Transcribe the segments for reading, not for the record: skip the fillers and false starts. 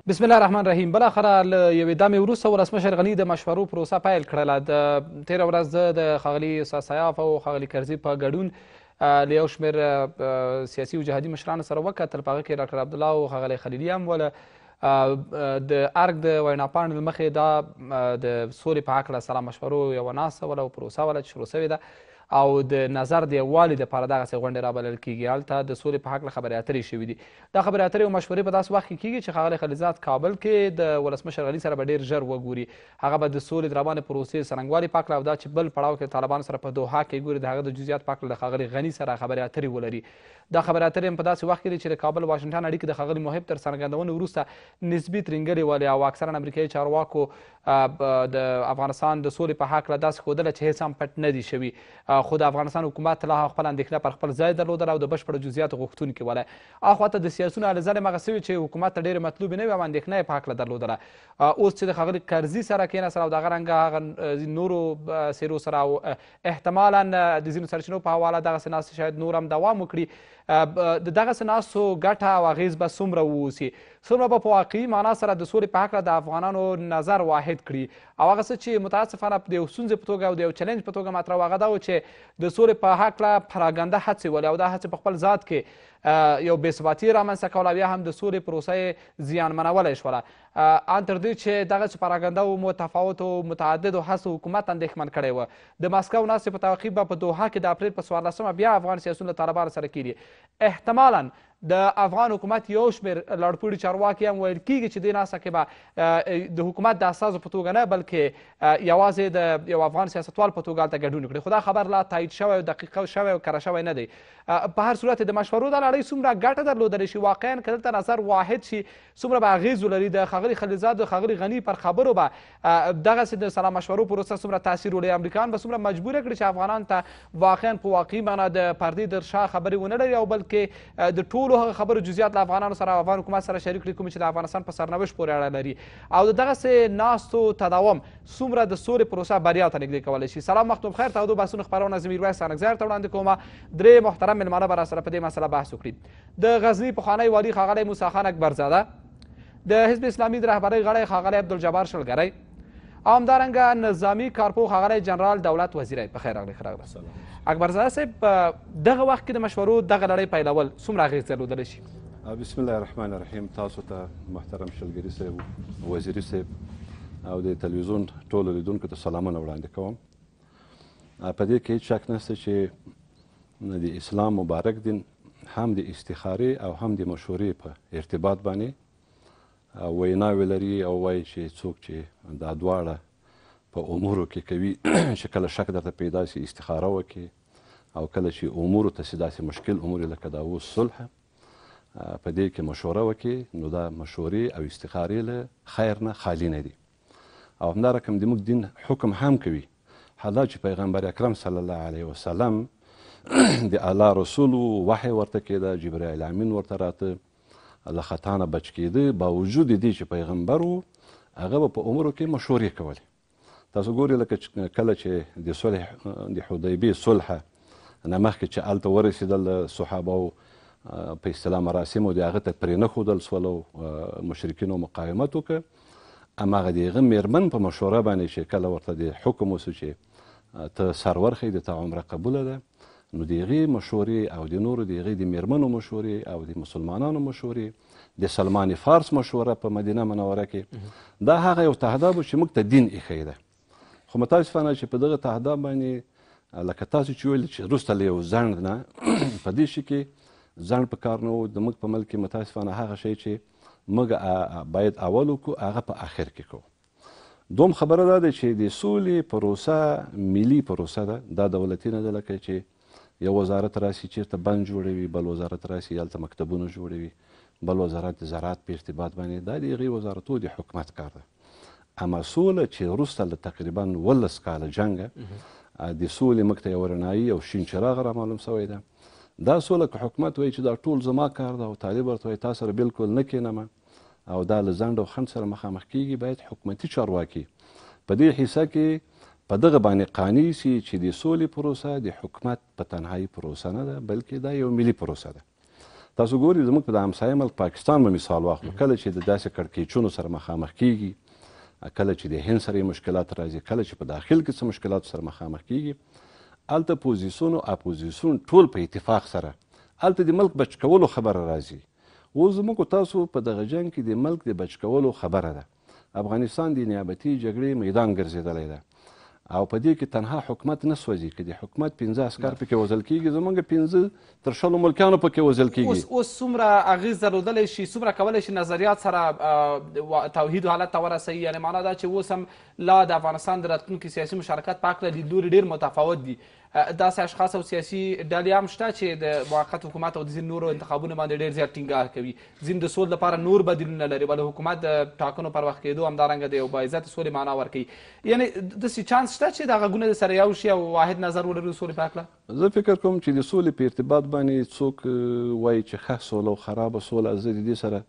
بسم الله الرحمن الرحیم. بالاخره له یوې دمې وروسته ولسمشر غني د مشورو پروسه پیل کړله. د تېره ورځ زه د ښاغلي استاد سیاف او ښاغلي کرزي په ګډون له یو شمېر سیاسي او جهادي مشرانو سره وکتل. په هغه کې ډاکټر عبدالله او ښاغلی خلیلي هم وله. د ارګ د وینا پاڼې له مخې دا د سولې په هکله سلا مشورو یوه ناسته وله او پروسه وله چې شروع سوې ده او د نظر د یووالي دپاره دغسې غونډې رابلل کېږي. هلته د سولې په هکله خبرې اترې شوي دي. دا خبرې اترې او مشورې په داسې وخت کې کېږي چې ښاغلی خلیلزاد کابل کې د ولسمشر غني سره به ډېر ژر وګوري. هغه به د سولې د روانې پروسې څرنګوالي په هکله او دا چې بل پړاو کې طالبانو سره په دوحه کې ګوري د هغه د جزئیات په هکله د ښاغلي غني سره خبرې اترې ولري. دا خبرې اترې هم په داسې وخت کې دي چې د کابل واشنګټن اړیکې د ښاغلي محب تر څرګندونې وروسته نسبي ترینګلې ولې او اکثرا امریکایي چارواکو د افغانستان د سولې په هکله داسې ښودله چې هېڅ هم پټ نه دي شوي، خو د افغانستان حکومت لا هم خپل اندېښنه پر خپل ځای درلودله او د بشپړو جزئیاتو غوښتونکي ولی. اخواته د سیاسونو هلې ځلې همغسې وي چې حکومت ته ډېرې مطلوبې نه وي او اندېښنه یې په هکله درلودله. اوس چې د ښاغلي کرزي سره کېناستل او د هغه رنګه هغه نورو څېرو سره او احتمالا د ځینو سرچینو په حواله دغسې ناستې شاید نور هم دوام وکړي، د دغسې ناستو ګټه او اغېز به څومره واوسي، څومره به په واقعي معنا سره د سولې په هکله د افغانانو نظر واحد کړي. او هغه څه چې متاسفانه د یو ستونزې په توګه او د یو چلنج په توګه مطرح و هغه دا و چې د سولې په هکله پراګنده هڅې ولې او دا هڅې په خپل ذات کې یو بېثباتي رامنځته کوله او یا هم د سولې پروسه یې زیانمنولی شوله. ان تر دې چې دغسې پراګنده و متفاوتو متعددو هڅو حکومت اندېښمن کړی و. د ماسکو ناستې په تعقیب به په دوحه کې د اپریل په 14مه بیا افغان سیاسیون له طالبانو سره کېږي. احتمالا د افغان حکومت یو شمېر لړپوړي چارواکي هم ویل کېږي چې دې ناسته کې به د حکومت د استازو په توګه نه بلکې یوازې د یو افغان سیاستوال په توګه هلته ګډون وکړي. خو دا خبر لا تایید شوی او دقیق شوی او کره شوی نه دی. په هر صورت د مشورو دا لړۍ څومره ګټه درلودلی شي، واقعا که دلته نظر واحد شي څومره به اغېز ولري، د ښاغلي خلیلزاد او ښاغلي غني پر خبرو به دغسې د سلا مشورو پروسه څومره تاثیر ولري، امریکایان به څومره مجبوره کړي چې افغانانو ته واقعا په واقعي معنا د پردې در شا خبرې ونه لري او بلکې د ټولو هغه خبرو جزئیات له افغانانو سره او افغان حکومت سره شریک کړي کومې چې د افغانستان په سرنوشت پورې اړه لري او د دغسې ناستو تداوم څومره د سولې پروسه بریا ته نږدې کولی شي. سلام وختو بخیر. تاوده بحثونه خپرونه زه میرویس سانکزی ته وړاندې کومه. درې محترم مېلمانه به راسره په دې مسله بحث وکړي. د غزني پخوانی والي ښاغلی موسی خان اکبرزاده، د حزب اسلامي د رهبرۍ غړی ښاغلی عبدالجبار شلګری او همدارنګه نظامي کارپو ښاغلی جنرال دولت وزیری. په خیر راغلی. ښه راغلاست. اکبرزاده صاحب، په دغه وخت کې د مشورو دغه لړۍ پیلول څومره اغېز درلودلی شي؟ بسم الله الرحمن الرحیم. تاسو ته محترم شلګري صاحب، وزیري صاحب او د تلویزیون ټولو لیدونکو ته سلامونه وړاندې کوم. په دې کې هېڅ شک نشته چې د اسلام مبارک دین هم د استخارې او هم د مشورې په ارتباط باندې ویناوې لري او وایي چې څوک چې دا دواړه په امورو کې کوي چې کله شک درته پیدا شي استخاره وکړي او کله چې امورو ته سي داسې مشکل امور لکه دا اوس صلح په دې کې مشوره وکړي، نو دا مشورې او استخارې له خیر نه خالي نه دي. او همدارقم د موږ دین حکم هم کوي حالا چې پیغمبر اکرم صلی الله علیه وسلم د الله رسول وحی ورته کېده، جبرائیل امین ورته راته له خطا نه بچ کېده، باوجود دې چې پیغمبر و هغه به په امورو کې مشورې کولې. تاسو ګورئ لکه کله چې د صلح د حدیبیې صلح نه مخکې چې هلته ورسېدل صحابه په اصطلاح مراسمو د هغه ته پرې نه ښودل سول او مشرکینو مقاومت وکړه. هماغه د هغه مېرمن په مشوره باندې چې کله ورته د حکم وسو چې ته سر ورخئ د تا عمره قبوله ده، نو د هغې مشورې او د نورو د هغې د مېرمنو مشورې او د مسلمانانو مشورې، د سلمان فارس مشوره په مدینه منوره کې، دا هغه یو تهداب و چې موږ ته دین ایښی ده. خو متاسفانه چې په دغه تهداب باندې لکه تاسو چې ویل چې وروسته له یو ځنډ نه په دې شي کې ځنډ په کار نه و. د موږ په ملک کې متاسفانه هغه شی چې موږ باید اول وکړو هغه په آخر کې کوو. دوم خبره دا ده چې د سولې پروسه ملي پروسه ده، دا دولتي نه ده لکه چې یو وزارت راسي چېرته بند جوړوي، بل وزارت راسي هلته مکتبونه جوړوي، بل وزارت د زراعت په ارتباط باندې، دا د هغې وزارتو د حکومت کار ده. اما سوله چې وروسته له تقریبا 12 کاله جنګه د سولې موږ ته یو رڼایي او شین چراغ رامعلوم سوی ده. دا سوله که حکومت وایي چې دا ټول زما کار ده او طالب ورته وایي تا سره بلکل نه کښېنمه او دا له ځنډ او خنډ سره مخامخ کېږي، باید حکومتي چارواکي په دې حصه کې په دغه باندې قانع سي چې د سولې پروسه د حکومت په تنهایي پروسه نه ده بلکې دا یو ملي پروسه ده. تاسو ګورئ زموږ په د همسایه ملک پاکستان به مثال واخلو کله چې د داسې کړکېچونو سره مخامخ کیږي کله چې د هند سره یې مشکلات راځي کله چې په داخل کې څه مشکلاتو سره مخامخ کیږي هلته پوزیسیون او اپوزیسیون ټول په اتفاق سره هلته د ملک بچ کولو خبره راځي اوس زموږ تاسو په دغه جنګ کې د ملک د بچ کولو خبره ده افغانستان د نیابتي جګړې میدان ګرځېدلی ده او په دې کې تنها حکومت نه سوځي که د حکومت 15 عسکر پکې وژل کېږي زموږ 15 تر 20 ملکیانو پکې وژل کېږي اوس څومره اغېز درلودلی شي څومره کولی شي نظریات سره توحید حالت ته ورسوي یعنې معنا دا چې اوس هم لا د افغانستان د راتلونکي سیاسي مشارکت په هکله لیدلوري ډېر متفاوت دي داسې اشخاص او سیاسي ډلې هم شته چې د موقت حکومت او د ځینو نورو انتخابونو باندې ډېر زیات ټینګار کوي ځینې د سول لپاره نور بدیلونه لري ولې حکومت د ټاکنو پر وخت کېدو همدارنګه د یو باعزته سولې معنا ورکوي یعنې داسې چانس شته چې دا غږونه سره یو شي او واحد نظر ولري د سولې په هکله زه فکر کوم چې د سولې په ارتباط باندې څوک وایي چې ښه سوله او خرابه سوله زه د دې سره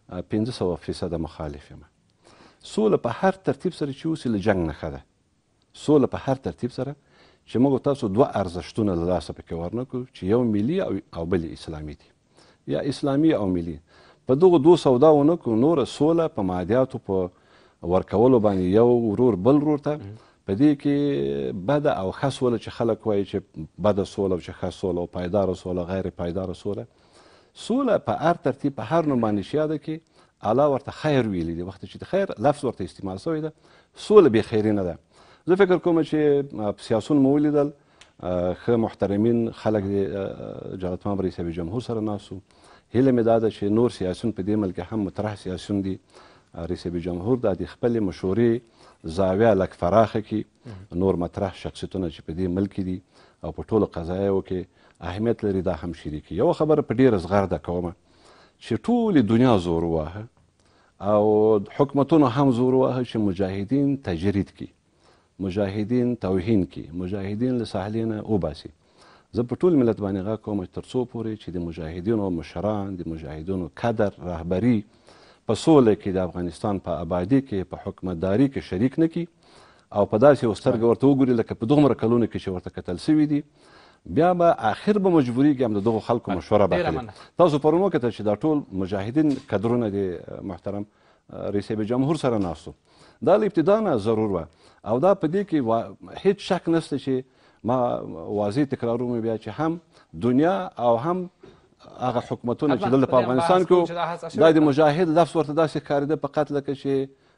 500% مخالف یم سوله په هر ترتیب سره چې اوسي له جنګ نه ښه ده سوله په هر ترتیب سره چې موږ تاسو دوه ارزښتونه له لاسه پکې ورنکړو چې یو ملي او بل اسلامي دي یا اسلامي او ملي په دغو دوه سودا ونه کړو نوره سوله په مادیاتو په ورکولو باندې یو ورور بل ورور ته په دې کې بده او ښه سوله چې خلک وایي چې بده سوله او چې ښه سوله او پایداره سوله غیر پایداره سوله په هر ترتیب په هر نوم باندې شیاده کې الله ورته خیر ویلی دی وخت چې د خیر لفظ ورته استعمال شوی ده سوله بې خیري نه ده زه فکر کوم چې په سیاسون مو ولیدل ښه محترمین خلک د جلالتمآب رئیس جمهور سره ناست وو هیله مې دا ده چې نور سیاسون په دې ملک هم مطرح سیاسون دي رئیس جمهور دا د خپلې مشورې زاویه لږ فراخه کړي نور مطرح شخصیتونه چې په دې ملک دي او په ټولو قضایاو کې اهمیت لري دا هم شریکي یوه خبره په ډېره زغرده کومه چې ټولې دنیا زور وواهه او حکومتونو هم زور وواهه چې مجاهدین تجرید کړي مجاهدین توهین کړي مجاهدین له ساحلې نه وباسي زه په ټول ملت باندې غږ کوم تر څو پورې چې د مجاهدینو مشران د مجاهدینو کدر رهبري په سوله کې د افغانستان په آبادي کې په حکومتداري کې شریک نه کړي او په داسې یو سترګه ورته وګوري لکه په دومره کلونو کې چې ورته کتل سوي دي بیا به آخر به مجبوریږي هم د دغو خلکو مشوره به کوي تاسو پرون وکتل چې دا ټول مجاهدین کدرونه د محترم رئیس جمهور سره ناستو دا له ابتدا نه ضرور وه او دا په دې کې هیڅ شک نشته چې ما واضح تکراروم بیا چې هم دنیا او هم هغه حکومتونه چې دلته په افغانستان کې دا د مجاهد لفظ ورته داسې ښکارېده فقط لکه چې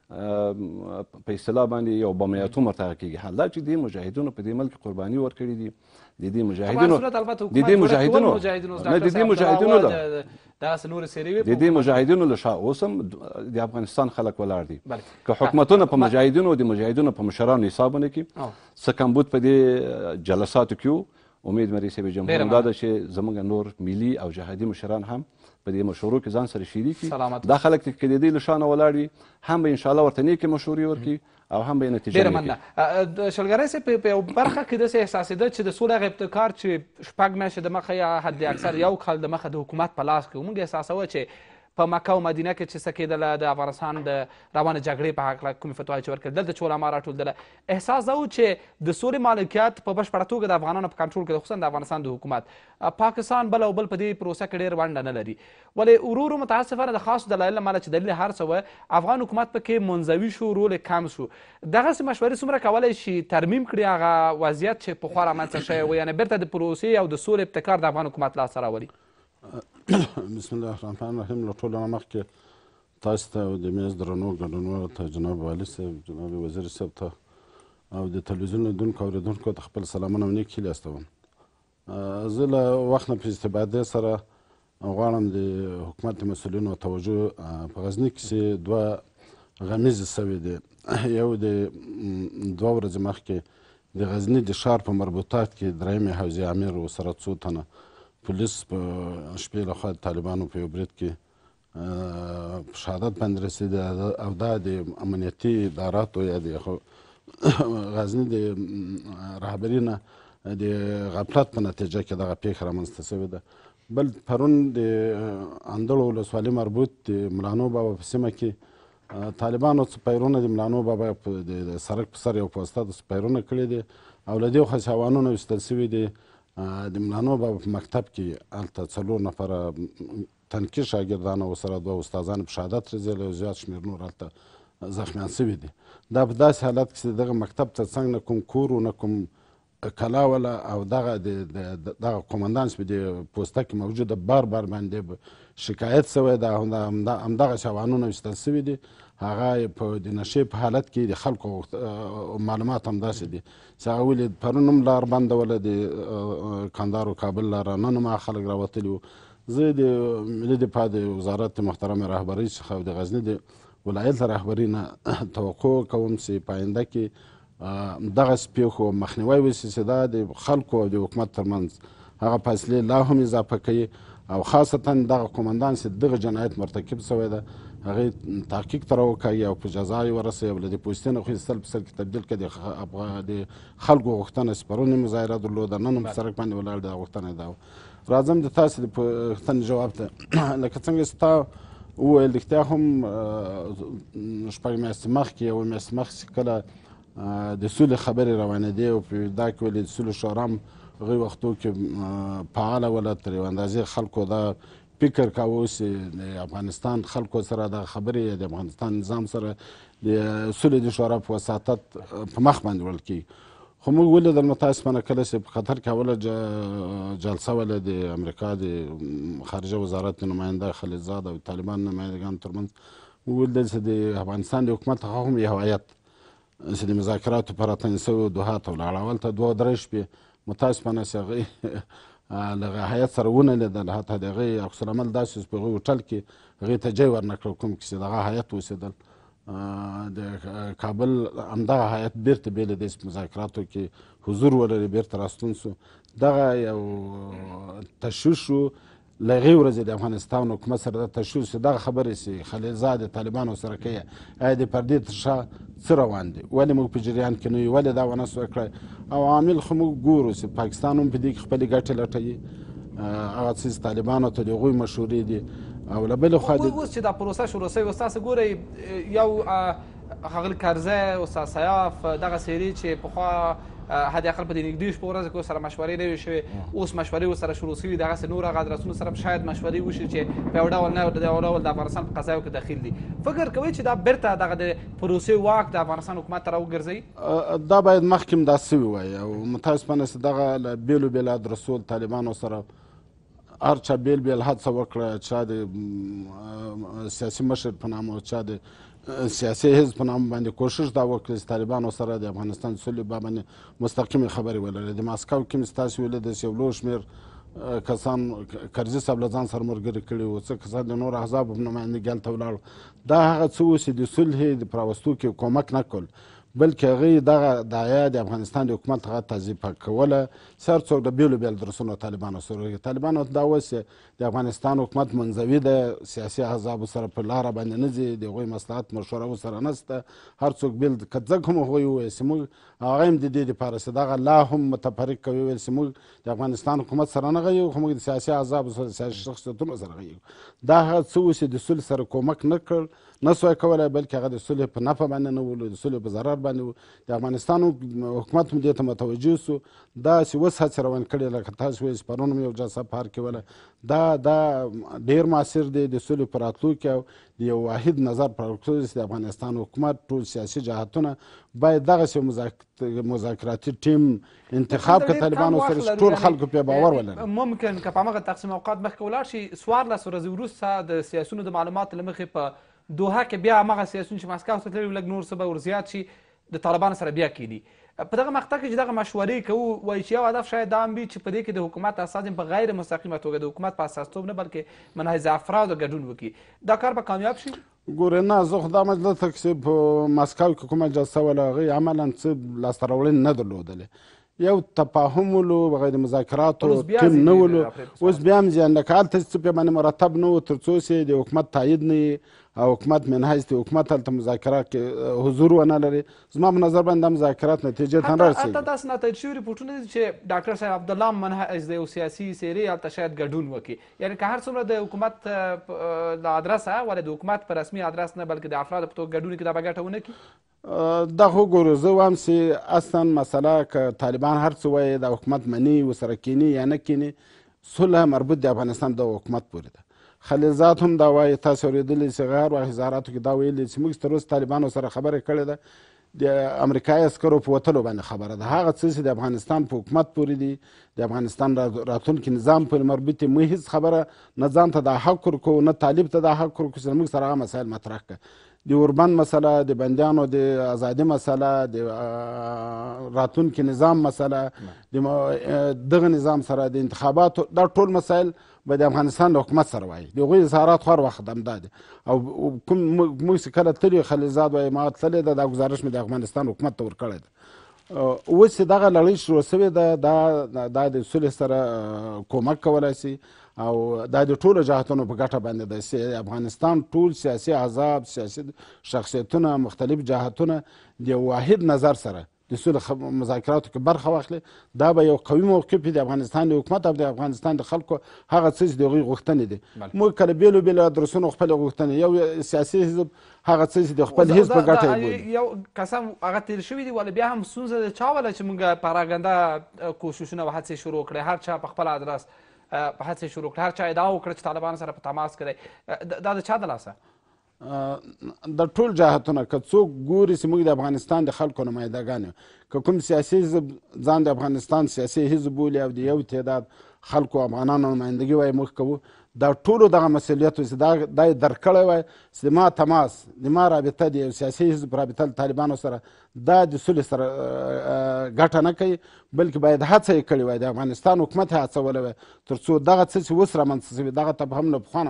په اصطلاح باندې یو بمیاتوم ورته هغه کېږي حال دا چې دې مجاهدونو په دې ملک قرباني ورکړي دي د دې مجاهدینو له شا اوس هم د افغانستان خلک ولاړ دي که حکومتونه په مجاهدینو د مجاهدینو په مشرانو حساب ونه کړي څه کمبود په دې جلساتو کې امید مې رئیس جمهور دا ده چې زموږ نور ملي او جهادي مشران هم په دې مشورو کې ځان سره شریک دي دا خلک چې د دې له شانه ولاړ وي هم به انشاءالله ورته نیکې مشورې ورکړي او هم به یې نتیجه ډېره مننه شلګری صاحب په یو برخه کې داسې احساسېده چې د سولې هغه ابتکار چې شپږ میاشتې دمخه یا حد اکثر یو کال دمخه د حکومت په لاس کې و موږ احساسوه چې په مکه او مدینه کې چې څه کېدله د افغانستان د روانې جګړې په هکله کومې فتواې چې ورکړل دلته چې علما راټولېدله احساس دا و چې د سولې مالکیت په بشپړه توګه د افغانانو په کنټرول کې خصوصا د افغانستان د حکومت پاکستان بل او بل په دې پروسه کې ډېر ونډه نه لري ولې ورو متاسفانه د خاصو دلایلو له امله چې دلیل هر څه وه افغان حکومت پکې منزوي شو رول یې کم شو دغسې مشورې څومره کولی شي ترمیم کړي هغه وضعیت چې پخوا رامنځته شوی و یعنې بیرته د پروسې او د سولې ابتکار د افغان حکومت لاسته راولي بسم الله الرحمن الرحیم له ټولو نه مخکې تاسو ته او د میز درنو ګډونوالو ته جناب والي صاحب جناب وزیر صاحب ته او د تلویزیون لیدونکو اورېدونکو ته خپل سلامونه او نیک هیلې استوم زه له وخت نه په استفادې سره غواړم د حکومت د مسؤلینو توجه په غزني کې چې دوه غمیزې سوي دي یو د 2 ورځې مخکې د غزني د ښار په مربوطات کې درېیمې حوزې امیر ورسره څو تنه پولیس په شپې لخوا د طالبانو په یو برید کې په شهادت باندې رسېدي او دا د امنیتي اداراتو یا د غزني د رهبري نه د غفلت په نتیجه کې دغه پیښه رامنځته سوې ده بل پرون د اندړو ولسوالۍ مربوط د ملانو بابا په سیمه کې طالبانو سپایرونه د ملانو بابا د سړک په سر یو پوسته د سپایرونه کړي دي او له دې خوا ساوانونه ویستل سوي دي د ملانو به په مکتب کې هلته 4 نفره تنکي شاګردان او سره 2 استادان په شهادت رسېدلي او زیات شمېر نور هلته زخمیان سوي دي. دا په داسې حالت کې چې دغه مکتب ته څنګ نه کوم کور و نه کوم کلا وله او دغه قومندان چې په دې پوسته کې موجوده بار باندې شکایت سوی ده. همدغه شوانونه ویستل سوي دي، هغه په د نشې په حالت کې د خلکو معلومات همداسې دي چې هغه ولې پرون هم لار بنده وله د کندهار و کابل لاره، نن هم هغه خلک راوتلي وو. زه د ملي دفاع د وزارت محترم رهبرۍ څخه او د غزني د ولایت رهبرۍ نه توقع کوم چې په آینده کې دغسې پیښو مخنیوی وشي چې دا د خلکو او د حکومت ترمنځ هغه فاصلې لا هم اضافه کوي او خاصتا دغه قومندان چې دغه جنایت مرتکب سوی ده هغې تحقیق ته راوکاږي او په جزا یې ورسوي او له دې پوستې نه خو یې سل په سل کې تبدیل کړي. د خلکو غوښتنه چې پرون یې مظاهره درلوده، نن هم په سړک باندې ولاړ دی، غوښتنه یې دا وه. راځم د تاسې د پوښتنې جواب ته. لکه څنګه چې تا وویل رښتیا هم 6 میاشتې مخکې 1 میاشت مخکې کله د سولې خبرې روانېدې او په دا کې ولې د سولې شورا هم هغوی وختو کې فعاله وله، تر یوه اندازې خلکو دا فکر کاوه چې د افغانستان خلکو سره د خبرې د افغانستان نظام سره د سولې د شورا په وساطت په مخ باندې وړل کېږي. خو موږ ولیدل متاسفانه کله چې په قطر کې اوله جلسه وله د امریکا د خارجه وزارت نماینده خلیلزاد او طالبان نمایندګانو ترمنځ، موږ ولیدل چې د افغانستان د حکومت څخه هم یو هیات چې د مذاکراتو په راتنې سوي دوحا ته ولاړ. اول ته 2-3 شپې متاسفانه چې هغوی له هغه هیات سره ونه لیدل، حتی د هغوی عکس العمل داسې چې په هغوی هوټل کې هغوی ته جای ورنه کړل کوم کې چې د هغه هیات اوسېدل. د کابل همدغه هیات بیرته بې له دې چې مذاکراتو کې حضور ولري بیرته راستون سو. دغه یو تشویش و له هغې ورځې د افغانستان حکومت سره دا تشویش چې دغه خبرې چې خلیلزاد د طالبانو سره کوي آیا د پردې تر شا څه روان دي، ولې موږ په جریان کې نه یو، ولې دا ونه سوه کړی. او عامل خو موږ ګورو چې پاکستان هم په دې کې خپلې ګټې لټوي، هغه څه چې طالبانو ته د هغوی مشورې دي. او له بلې خوا اوس چې دا پروسه شروع سوې اوس تاسو ګورئ یو ښاغلي کرزی، استاد سیاف، دغه څېرې چې پخوا حد اقل په دې نږدې شپو ورځو کې ورسره مشورې نه وي شوې، اوس مشورې ورسره شروع شوي، دغسې نور هغه ادرسونو سره شاید مشورې وشي چې په یو ډول نه د یو ډول د افغانستان په قضایو کې دخیل دي. فکر کوئ چې دا بیرته دغه د پروسې واک د افغانستان حکومت ته راوګرځوي؟ دا باید مخکې هم دا سوي وای او متاسفانه چې دغه له بېلو بېلو ادرسو طالبانو سره هر چا بیل بیل هڅه وکړه، چا د سیاسي مشر په نام او چا د سیاسي حزب په نام باندې کوشش دا وکړي چې طالبانو سره د افغانستان سولې باندې مستقیمې خبرې ولري. د ماسکو کې مې ستاسې ولیدل چې یو لوی شمېر کسان کرزي صاحب له ځان سره ملګري کړي وو، څه کسان د نورو احزابو په نمایندګۍ هلته ولاړو. دا هغه څه و چې د صلح د پراوستو کې کومک نه کول، بلکې هغوی دغه دعیه د افغانستان د حکومت هغه تضعیفه کوله چې هر څوک د بیلو بیل درسونو طالبانو سره طالبانو ته دا اوس د افغانستان حکومت منزوي د سیاسي احزابو سره په لاره باندې نه ځي، د هغوی مصلحت مشوره ورسره نشته، هر څوک بیل که ځکه هم هغوی وویل چې موږ هغه هم د دې دپاره چې دغه لا هم متفرق کوي، ویل چې موږ د افغانستان حکومت سره نه غږیږو، خو موږ د سیاسي احزابو سره سیاسي شخصیتونو سره غږیږو. دا هغه څه و چې د صلح سره کومک نه کړ، نه سوی کولی، بلکې هغه د صلح په نفع باندې نه ولو، د صلح په ضرر باندې و. د افغانستان حکومت هم دې ته متوجه سو. دا چې اوس هڅې روان کړې لکه تاسو وایئ چې پرون هم یو جلسه په هر کې وله، دا ډېر مؤثر دی د صلح په راتلو کې او د یو واحد نظر په راتلو چې د افغانستان حکومت ټول سیاسي جهتونه باید دغسې مذاکراتي ټیم انتخاب کړي طالبانو سره چې ټول خلکو پرې باور ولري. ممکن که په همغه تقسیم اوقات مخکې ولاړ شي 14 ورځې وروسته د سیاسیونو د معلوماتو له مخې په دوحه کې بیا همغه سیاسیون چې مسکو ته تللي لږ نور څه به ورزیات شي د طالبانو سره بیا کېدي. په دغه مقطع کې چې دغه مشورې کوو وایي چې یو هدف شاید دا هم وي چې په دې کې د حکومت اساس په غیر مستقیمه توګه د حکومت په اساستوب نه بلکې منحیز افرادو ګډون وکړي. دا کار به کامیاب شي؟ ګورې نه، زه خو دا مجلس ته چې په مسکو کې کومه جلسه وله هغوی عملا څه لاسته راوړنې نه درلودلې، یو تفاهم ولو، بغیر مذاکراتو ټیم نه ولو. اوس بیا هم زیان لکه هلته چې څه پرې باندې مرتب نه و، تر څو چې د حکومت تایید نه وي او حکومت من حیث د حکومت هلته مذاکرات کې حضور ونه لري زما په نظر باندې دا مذاکرات نتیجې ته نه رسېږي. حتی داسې نتایج شوي ریپورټونه دي چې ډاکټر صاحب عبدالله منهج د یو سیاسي څېرې هلته شاید ګډون وکړي، یعنې که هر څومره د حکومت د ادرسه ولې د حکومت په رسمي ادرس نه بلکې د افرادو په توګه ګډون وکړي دا به ګټه ونه کړي؟ دا خو ګورو زه وایم چې اصلا مسله که طالبان هر څه وایي د حکومت مني ورسره کیني یا نه کیني صلح مربوط د افغانستان د حکومت پورې ده. خلیلزاد هم دا وایي، تاسو اورېدلی چې هر وخت اظهاراتو کې دا ویلي چې موږ تر اوسه طالبانو سره خبرې کړې ده، د امریکایي عسکرو په وتلو باندې خبره ده. هغه څه چې د افغانستان په حکومت پورې دي، د افغانستان راتلونکي نظام پورې مربوط دي، موږ هېڅ خبره نه ځان ته دا حق ورکوو نه طالب ته دا حق ورکوو چې موږ سره هغه مسایل مطرح کړه. د اوربند مسله، د بندیانو د ازادي مسله، د راتلونکي نظام مسله، دغه نظام سره د انتخاباتو، دا ټول مسایل به د افغانستان د حکومت سره وایي. د هغوی اظهارات خو هر وخت همدا دي. او کوم موږ چې کله تللي خلیلزاد وایي ما تللی ده، دا گزارش مې د افغانستان حکومت ته ورکړی ده. اوس چې دغه لړۍ شروع سوې ده دا د صلح سره کومک کولی شي او دا د ټولو جهتونو په ګټه باندې ده چې افغانستان ټول سیاسي احزاب، سیاسي شخصیتونه، مختلف جهتونه د یو واحد نظر سره د صلح مذاکراتو کې برخه واخلي. دا به یو قوي موقف د افغانستان د حکومت او د افغانستان د خلکو هغه څه چې د هغوی غوښتنې دي. موږ کله بېلو بېلو ادرسونو خپلې غوښتنې، یو سیاسي حزب هغه څه چې د خپل حزب په ګټه یې بولي. یو قسم هغه تېر شوي دي، ولې بیا هم ستونزه د چا وله چې موږ پراګنده کوششونه او هڅې شروع کړې، هر چا په خپل ادرس په هڅې شروع کړه، هر چا ادعا وکړه چې طالبانو سره په تماس کې دی. دا د چا د لاسه؟ د ټول جهتونه که څوک ګوري چې موږ د افغانستان د خلکو نمایندګان یو، که کوم سیاسي حزب ځان د افغانستان سیاسي حزب بولي او د یو تعداد خلکو افغانانو نمایندګي وایي موږ کوو، دا ټولو دغه مسؤلیت و چې دا یې درک کړی وای چې د ما تماس، د ما رابطه د یو سیاسي حزب رابطه له طالبانو سره دا د صلح سره ګټه نه کوي، بلکې باید هڅه یې کړې وای، د افغانستان حکومت یې هڅولی وای تر څو دغه څه چې اوس رامنځته شوي دغه ته هم له پخوا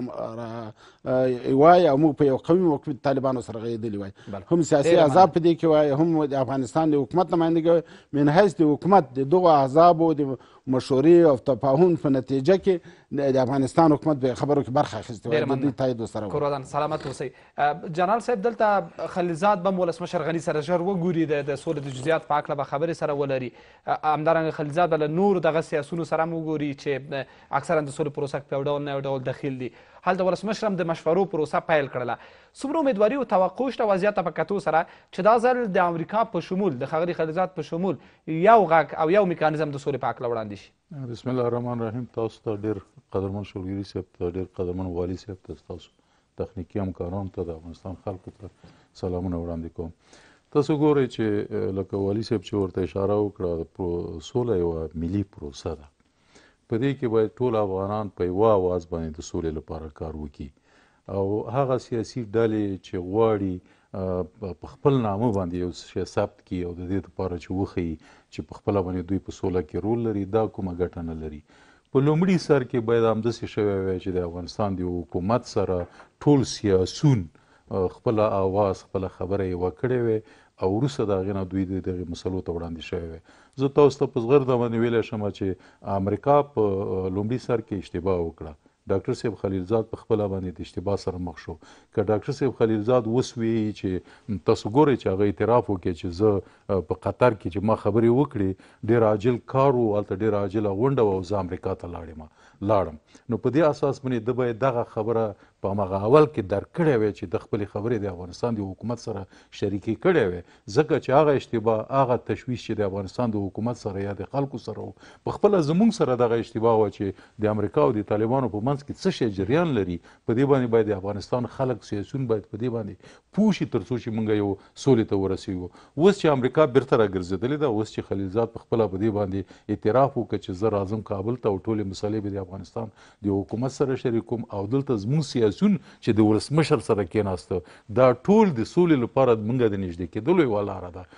نه وای او موږ په یو قوي موقف د طالبانو سره غږېدلي وای. هم سیاسي احزاب په دې کې وای، هم د افغانستان د حکومت نمایندګي من حیث د حکومت د دغو احزابو د مشورې او تفاهم په نتیجه کې د افغانستان حکومت به خبرو کې برخه اخیستې وای. د دې تایید ورسره و. کورودان سلامت اوسئ. جنرال صاحب دلته خلیلزاد به ولسمشر غني سره ژر وګوري، د سولې د جزئیات په هکله به خبرې سره ولري. همدارنګه خلیلزاد به له نورو دغه سیاسونو سره هم وګوري چې اکثرا د سولې پروسه په یو ډول نه یو ډول دخیل دي. هلته ولسمشر هم د مشورو پروسه پیل کړله. څومره امیدواري او توقع شته وضعیت ته په کتو سره چې دا ځل د امریکا په شمول د ښاغلي خلیلزاد په شمول یو غږ او یو میکانیزم د سولې په هکله وړاندې شي؟ بسم الله الرحمن الرحیم. تاسو ته ډېر قدرمن شولګري صاحب ته، ډېر قدرمن والي صاحب ته، تاسو تخنیکي همکارانو ته، د افغانستان خلکو ته سلامونه وړاندې کوم. تاسو ګورئ چې لکه والي صاحب چې ورته اشاره وکړه، سوله یوه ملي پروسه ده. په دې کې باید ټول افغانان په یوه اواز باندې د سولې لپاره کار وکړي او هغه سیاسي ډلې چې غواړي په خپل نامه باندې یو شی ثبت کړي او د دې لپاره چې وښیي چې په خپله باندې دوی په سوله کې رول لري، دا کومه ګټه نه لري. په لومړي سر کې باید همداسې شوی وای چې د افغانستان د حکومت سره ټول سیاسون خپله آواز، خپله خبره یې وکړې وای او وروسته د هغې نه دوی دغې مسلو ته وړاندې شوی وای. زه تاسو ته په زغرده باندې ویلی شم چې امریکا په لومړي سر کې اشتباه وکړه. ډاکټر صاحب خلیلزاد په خپله باندې د اشتباه سره مخ شو. که ډاکټر صاحب خلیلزاد اوس وایي چې تاسو ګورئ چې هغه اعتراف وکړي چې زه په قطر کې چې ما خبرې وکړې ډېر عاجل کار و، هلته ډېره عاجله غونډه وه او زه امریکا ته لاړم. نو په دې اساس باندې ده باید دغه خبره په هماغه اول کې درک کړی وی چې د خپلې خبرې د افغانستان د حکومت سره شریکې کړی وی، ځکه چې هغه اشتباه، هغه تشویش چې د افغانستان د حکومت سره یا د خلکو سره و، په خپله زموږ سره دغه اشتباه وه چې د امریکا او د طالبانو په منځ کې څه شی جریان لري. په دې باندې باید د افغانستان خلک، سیاسیون باید په دې باندې پوه شي تر څو چې موږ یو سولې ته ورسېږو. اوس چې امریکا بیرته راګرځېدلې ده، اوس چې خلیلزاد په خپله په دې باندې اعتراف وکړه چې زه راځم کابل ته او ټولې مسلې به د افغانستان د حکومت سره شریکوم او دلته زموږ سیاسیون چې د ولسمشر سره کېناسته، دا ټول د سولې لپاره موږ د نږدې کېدلو یوه لاره ده.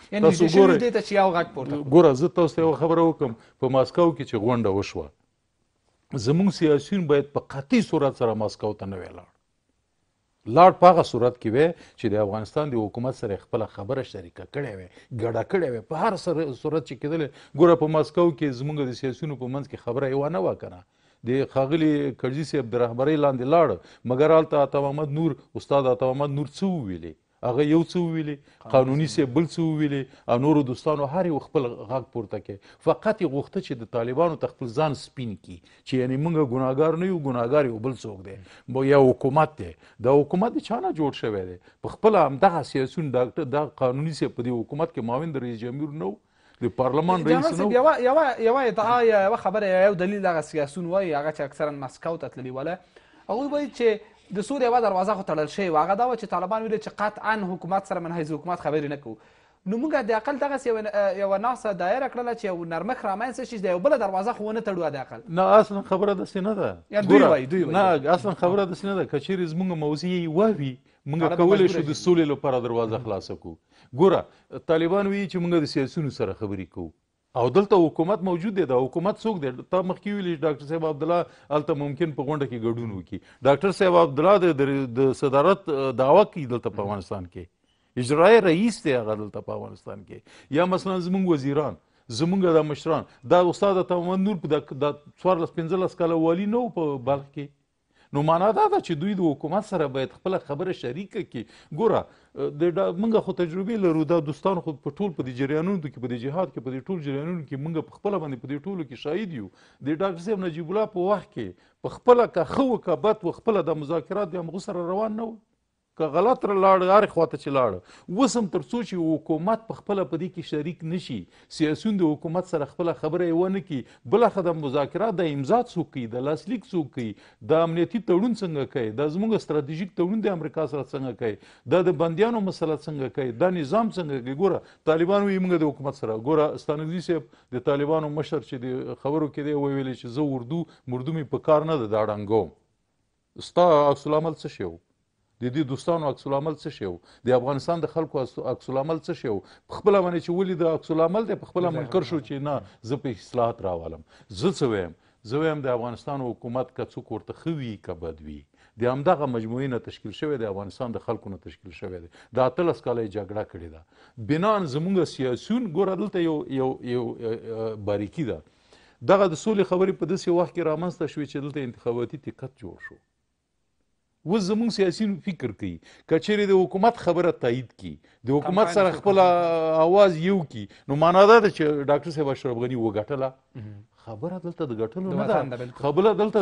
ګوره زه تاسو ته یوه خبره وکړم، په ماسکو کې چې غونډه وشوه، زموږ سیاسیون باید په قطعي صورت سره ماسکو ته نه وی لاړ په هغه صورت کې وی چې د افغانستان د حکومت سره خپله خبره شریکه کړې وی، ګډه کړې وی. په هر صورت چې کېدلی، ګوره په ماسکو کې زموږ د سیاسیونو په منځ کې خبره یوه نه وه که نه، د ښاغلي کرزي صاحب د رهبرۍ لاندې لاړه مګر هلته عطا محمد نور استاد عطا محمد نور څه وویلې هغه یو څه وویلې قانوني صاحب بل څه وویلې او نورو دوستانو هر یو خپل غږ پورته کړي فقط یې غوښته چې د طالبانو ته خپل ځان سپین کړي چې یعنې موږ ګناهګار نه یو ګناهګار یو بل څوک دی یا حکومت دی دا حکومت د چا نه جوړ شوی دی په خپله همدغه سیاسون دا قانوني صاحب په دې حکومت کې معاون د رئیس جمهور نه و د پارلمان رئیس نه و یوه ادعا یا یوه خبره یا یو دلیل هغه سیاسون وایي هغه چې اکثرا مسکو ته تللي وله هغوی وایي چې د سولې یوه دروازه خو تړل شوې وه هغه دا وه چې طالبان ویلي چې قطعا حکومت سره من حیث حکومت خبرې نه کوو نو موږ د اقل دغسې یوه ناسه دایره کړله چې یو نرمښت رامنځته شي د یو بله دروازه خو ونه تړو د اقل نه اصلا خبره داسې نه ده نه اصلا خبره داسې نه ده که چیرې زموږ موضوع یې ووي موږ کولی شو د سولې لپاره دروازه خلاصه کړو ګوره طالبان وایي چې موږ د سیاسونو سره خبرې کوو او دلته حکومت موجود دی دا حکومت څوک دی تا مخکې ویلي ډاکټر صاحب عبدالله هلته ممکن په غونډه کې ګډون وکړي ډاکټر صاحب عبدالله د صدارت دعوه کوي دلته په افغانستان کې اجرایي رئیس دی هغه دلته په افغانستان کې یا مثلا زموږ وزیران زموږ د مشران دا استاد عطا محمد نور په د 14-15 کاله والي نه و په بلخ کې نو معنا دا ده چې دوی د حکومت سره باید خپله خبره شریکه کړي ګوره موږ خو تجربې لرو دا دوستان خو په ټول په دې جریانونو کې په دې جهاد کې په دې ټول جریانونو کې موږ په خپله باندې په دې ټولو کې شاهد یو د ډاکټر صاحب نجیب الله په وخت کې په خپله که ښه و که بد و خپله د مذاکرات د همغو سره روان نه و که غلط را لاړ هرې خواته چې لاړه اوس هم تر څو چې حکومت په خپله په دې کې شریک نشي سیاسون د حکومت سره خپله خبره یې ونه کړي بلخه د مذاکرات د امضا څوک کوي د لاسلیک څوک کوي د امنیتي تړون څنګه کوي دا زموږ ستراتیژیک تړون د امریکا سره څنګه کوي دا د بندیانو مسله څنګه کوي دا نظام څنګه کوي ګوره طالبان وایي موږ د حکومت سره ګوره ستانکزي صاحب د طالبانو مشر چې د خبرو کې دی وویلې چې زه اردو مې په کار نه ده دا ړنګوم ستا عکس العمل څه شی و د دې دوستانو عکس العمل څه شی و د افغانستان د خلکو عکس العمل څه شی و په خپله باندې چې ولې د عکس العمل دی په خپله منکر شو چې نه زه په اصلاحات راولم زه څه وایم زه وایم د افغانستان حکومت که څوک ورته ښه وي که بد وي د همدغه مجموعې نه تشکیل شوی دی افغانستان د خلکو نه تشکیل شوی دی د 18 کاله یې جګړه کړې ده بنان زموږ سیاسون ګوره دلته یو باریکي ده دغه د سولې خبرې په داسې وخت کې رامنځته شوې چې دلته انتخاباتي ټکټ جوړ شو اوس زموږ سیاسیون فکر کوي که چیرې د حکومت خبره تایید کړي د حکومت سره خپل اواز یو کړي نو معنا دا ده چې ډاکټر صاحب اشرف غني وګټله خبره دلته د ګټلو نه ده خبره دلته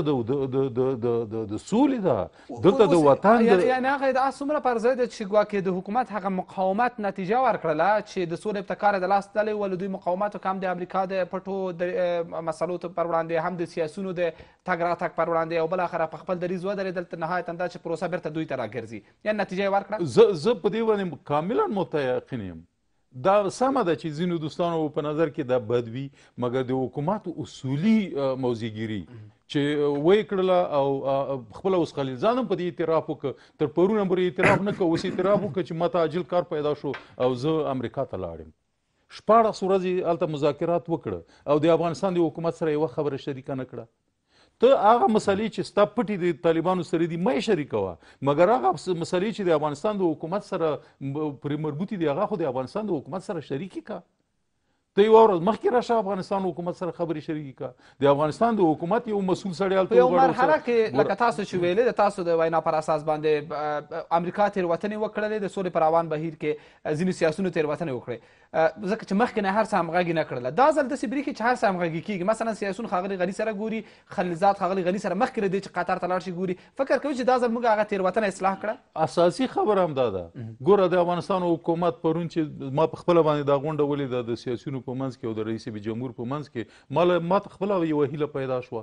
د سولې ده دلته د وطن یعنې هغه ادعا څومره پر ځای ده چې ګواکې د حکومت هغه مقاومت نتیجه ورکړله چې د سولې ابتکار یې د لاس تللی و له دوی مقاومت وکړه هم د امریکا د پټو د مسلو پر وړاندې هم د سیاسونو د تګ راتګ پر وړاندې او بالاخره په خپل دریځ ودرېدل تر نهایتا دا چې پروسه بیرته دوی ته راګرځي یعنې نتیجه یې ورکړه زه په دې باندې کاملا متیقن یم دا سمه ده چې ځینو دوستانو په نظر کې دا بد وي مګر د حکومت اصولي موضوعګیري چې ویې کړله او خپله اوس خلیلزاد هم په دې اعتراف وکړه تر پرونه پورې اعتراف نه کوه اوس اعتراف وکړه چې ما ته عاجل کار پیدا شو او زه امریکا ته لاړم 14 ورځې هلته مذاکرات وکړه او د افغانستان د حکومت سره یوه خبره شریکه نه کړه ته هغه مسلې چې ستا پټې د طالبانو سره دي مه یې شریکوه مګر هغه مسلې چې د افغانستان د حکومت سره پرې مربوطې دي هغه خو د افغانستان د حکومت سره شریکې که ته یوه ورځ مخکې راشه افغانستان حکومت سره خبرې شریکې که د افغانستان د حکومت یو مسؤل سړی هلته په یو مرحله کې لکه تاسو چې ویلې د تاسو د وینا پر اساس باندې امریکا تېروتنې وکړلې د سولې په روان بهیر کې ځینو سیاسونو تېروتنې وکړې ځکه چې مخکې نه هر څه همغږي نه کړله دا ځل داسې برېښي چې هر څه همغږي کېږي مثلا سیاسون ښاغلي غني سره ګوري خلیلزاد ښاغلي غني سره مخکې له دې چې قطر ته لاړ شي ګوري فکر کوي چې دا ځل موږ هغه تېروتنه اصلاح کړه اساسي خبره هم دا ده ګوره د افغانستان حکومت پرون چې ما په خپله باندې دا غونډه ولیده د سیاسیونو په منځ کې او د رئیس جمهور په منځ کې ما ته خپله یوه هیله پیدا شوه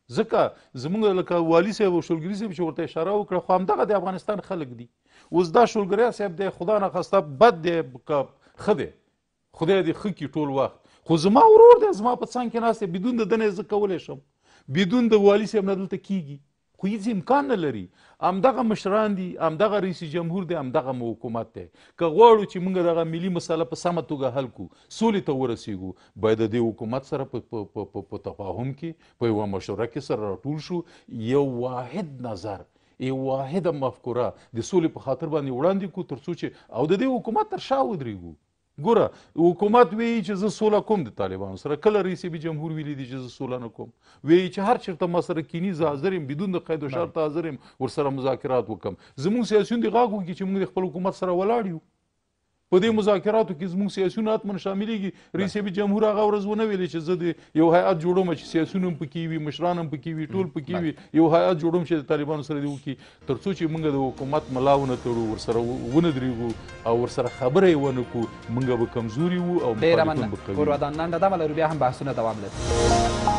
ځکه زموږ لکه والي صاحب او شولګري صاحب چې ورته اشاره وکړه خو همدغه د افغانستان خلک دي اوس دا شولګري صاحب دی خدا نخواسته بد دی که ښه دی خدای دې ښه کړي ټول وخت خو زما ورور دی زما په څنګ کې ناست دی بدون د ده نه زه کولی شم بدون د والي صاحب نه دلته کېږي خو هېڅ امکان نه لري همدغه مشران دي همدغه رئیس جمهور دی همدغه حکومت دی که غواړو چې موږ دغه ملي مسله په سمه توګه حل کړو سولې ته ورسېږو باید د دې حکومت سره په تفاهم کې په یوه مشوره کې سره راټول شو یو واحد نظر یو واحده مفکوره د سولې په خاطر باندې وړاندې کړو تر څو چې او د دې حکومت تر شا ودرېږو ګوره حکومت وایي چې زه سوله کوم د طالبانو سره، کله رئیس جمهور ویلي دي چې زه سوله نه کوم، وایي چې هر چېرته ما سره کینی زه حاضر یم، بدون د قید و شرط حاضر یم ورسره مذاکرات وکړم. زموږ سیاسیون دې غږ وکړي چې موږ د خپل حکومت سره ولاړ یو. په دې مذاکراتو کې زموږ سیاسیون حتما شاملېږي. رئیس جمهور هغه ورځ ونه ویلې چې زه د یو هیئت جوړوم چې سیاسیون هم پکې وي، مشران هم پکې وي، ټول پکې وي، یو هیئت جوړوم چې د طالبانو سره دې وکړي، تر څو چې موږ د حکومت ملا ونه تړو، ورسره ونه درېږو او ورسره خبره یې ونه کړو، موږ به کمزوري وو او مخالفون به قوي وو. ورودان لنډه دمه لرو، بیا هم بحثونه دوام لري.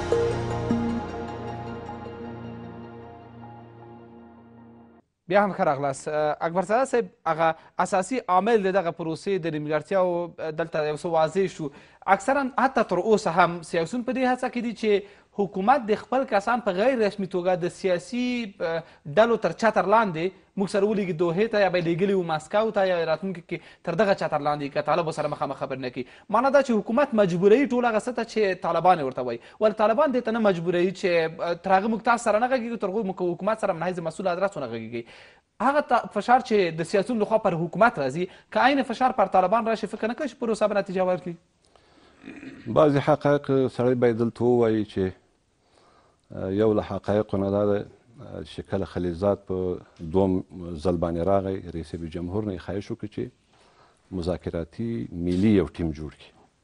بیا هم ښه راغلاست. اکبرزاده صاحب، هغه اساسي عامل د دغه پروسې د نیمګړتیاو دلته یو څه واضح شو. اکثرا حتی تر اوسه هم سیاسیون په دې هڅه کې دي چې حکومت د خپل کسان په غیر رسمي توګه د سیاسي ډلو تر چتر لاندې موږ سره ولېږي دوحې ته، یا به یې لیږلي وو ماسکو ته، یا راتلونکي کې تر دغه چتر لاندې که طالبو سره مخامخ خبرې نه کړي. معنا دا چې حکومت مجبوروي ټول هغه څه ته چې طالبان یې ورته وایي، ولې طالبان دې ته نه مجبوروي چې تر هغه موږ تاسو سره نه غږېږو، تر هغو موږ حکومت سره منحیز مسؤل ادرس ونه غږېږي. هغه فشار چې د سیاسیون لخوا پر حکومت راځي، که عین فشار پر طالبان راشي، فکر نه کوئ چې پروسه به نتیجه ورکړي؟ بعضې حقایق سړی باید دلته ووایي چې یو له حقایقو نه دا ده چې کله خلیلزاد په دوم ځل باندې راغی، رئیس جمهور نه یې خواهش وکړي چې مذاکراتي ملي یو ټیم جوړ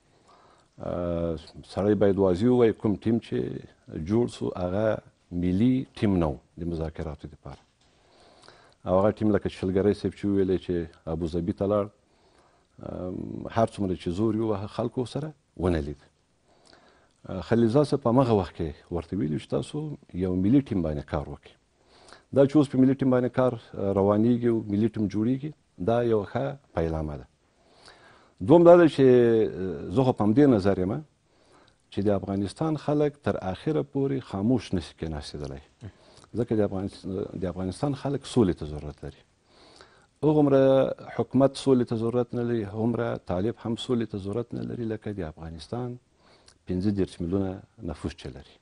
کړي. سړی باید واضح ووایي کوم ټیم چې جوړ سو هغه ملي ټیم نه و د مذاکراتو دپاره، او هغه ټیم لکه شلګری صاحب چې وویلی چې ابوظبي ته لاړ، هر څومره چې زور یې وواهه خلکو سره ونه لید. خلیلزاد صاحب په همغه وخت کې ورته ویلي چې تاسو یو ملي ټیم باندې کار وکړئ. دا چې اوس په ملي ټیم باندې کار روانېږي او ملي ټیم جوړېږي، دا یو ښه پیلامه ده. دوم دا ده چې زه خو په همدې نظر یم چې د افغانستان خلک تر اخره پورې خاموش نشي کېناستېدلی، ځکه د افغانستان خلک سولې ته ضرورت لري. هغومره حکومت سولې ته ضرورت نه لري، هغومره طالب هم سولې ته ضرورت نه لري لکه د افغانستان 15 میلیونه نفوس چې لري.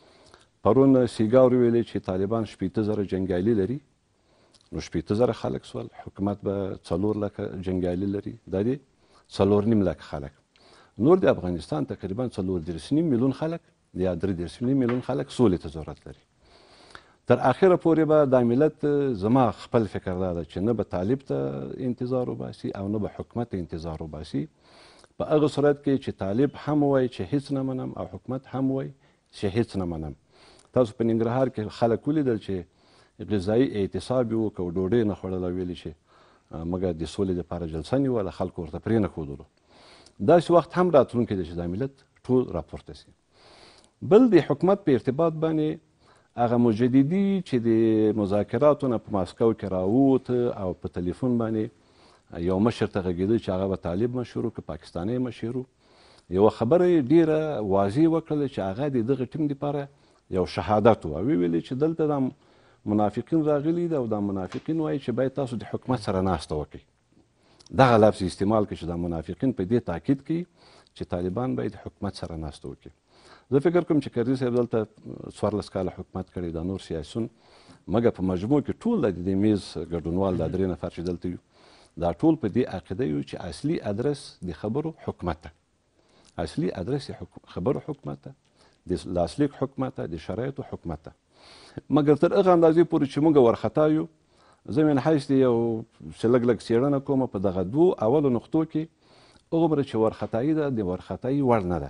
پرون سیګاور ویلي چې طالبان 80,000 جنګیالي لري، نو 80,000 خلک سول، حکومت به 4 لکه جنګیالي لري، دا دي 4.5 لکه خلک. نور د افغانستان تقریبا 4.5 میلیون خلک یا 3.5 میلیون خلک سولې ته ضرورت لري. تر اخره پورې به دا ملت، زما خپل فکر دا ده چې نه به طالب ته انتظار وباسي او نه به حکومت ته انتظار وباسي. په هغه صورت کې چې طالب هم وایي چې هیڅ نه منم او حکومت هم وایي چې هیڅ نه منم. تاسو په ننګرهار کې خلک ولیدل چې غذایي اعتصاب یې وکړ، ډوډۍ نه خوړله، ویلي چې موږ د سولې دپاره جلسه نیوله، خلکو ورته پرې نه ښودلو. داسې وخت هم راتلونکی دی چې دا ملت ټول راپورته سي. بل د حکومت په ارتباط باندې هغه مجددي چې د مذاکراتو نه په ماسکو کې راووت او په تلیفون باندې یو مشر ته غږېده چې هغه به طالب مشر و که پاکستانی مشر و، یوه خبره یې ډېره واضح وکړله چې هغه د دغه ټیم دپاره یو شهادت و، او ویلې چې دلته دا منافقین راغلي دي او دا منافقین وایي چې باید تاسو د حکومت سره ناسته وکړئ. دغه لفظ استعمال کړي چې دا منافقین په دې تاکید کوي چې طالبان باید حکومت سره ناسته وکړي. زه فکر کوم چې کرزي صاحب دلته 14 کاله حکومت کړی، دا نور سیاسیون مګر په مجموع کې ټول د دې میز ګډونوال دا 3 نفر چې دلته یو، دا ټول په دې عقیده یو چې اصلي ادرس د خبرو حکومت ته، اصلي ادرس خبرو حکومت ته، د لاسلیک حکومت ته، د شرایطو حکومت ته. مګر تر هغه اندازې پورې چې موږ ورخطا یو، زه من حیث د یو څه لږ لږ څېړنه کوم په دغه 2 اولو نقطو کې، هغومره چې ورخطایي ده د ورخطایي وړ نه ده.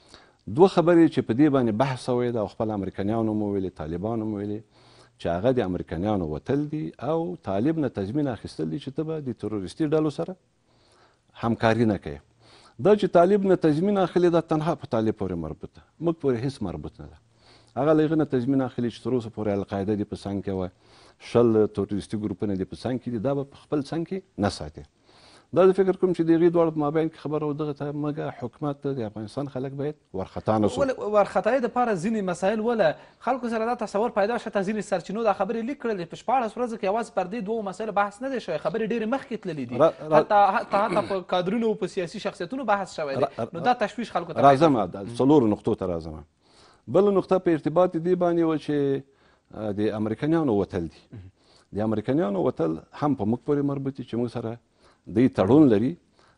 2 خبرې چې په دې باندې بحث شوی ده او خپل امریکایانو مو ویلي، طالبانو مو ویلي چې هغه د امریکایانو وتل دي او طالب نه تضمین اخیستل دي چې ته به د تروریستي ډلو سره همکاري نه کوي. دا چې طالب نه تضمین اخلي دا تنها په طالب پورې مربوط ده، موږ پورې هیڅ مربوط نه ده. هغه له هغه نه تضمین اخلي چې تر اوسه پورې القاعده دې په څنګ کې وه، 10 تروریستي ګروپونه دې په څنګ کې دي، دا به په خپل څنګ کې نه ساتي. دا زه فکر کوم چې د هغې دواړو په مابین کې خبره و دغه ته مګه حکومت د افغانستان خلک باید ورخطا نه سو. ورخطایي دپاره ځینې مسایل وله خلکو سره دا تصور پیدا شته، ځینې سرچینو دا خبرې لیک کړلې په 14 ورځو کې یوازې پر دې 2 مسایلو بحث نه دی شوی، خبرې ډېرې مخکې تللې دي، حتی په کادرونو په سیاسي شخصیتونو بحث شوی دی. نو دا تشویش خلکو ته راځم، 4 نقطو ته راځم. بله نقطه په ارتباط دې باندې و چې د امریکایانو وتل دي. د امریکایانو وتل هم په موږ پورې مربوط دي چې موږ سره دوی تړون لري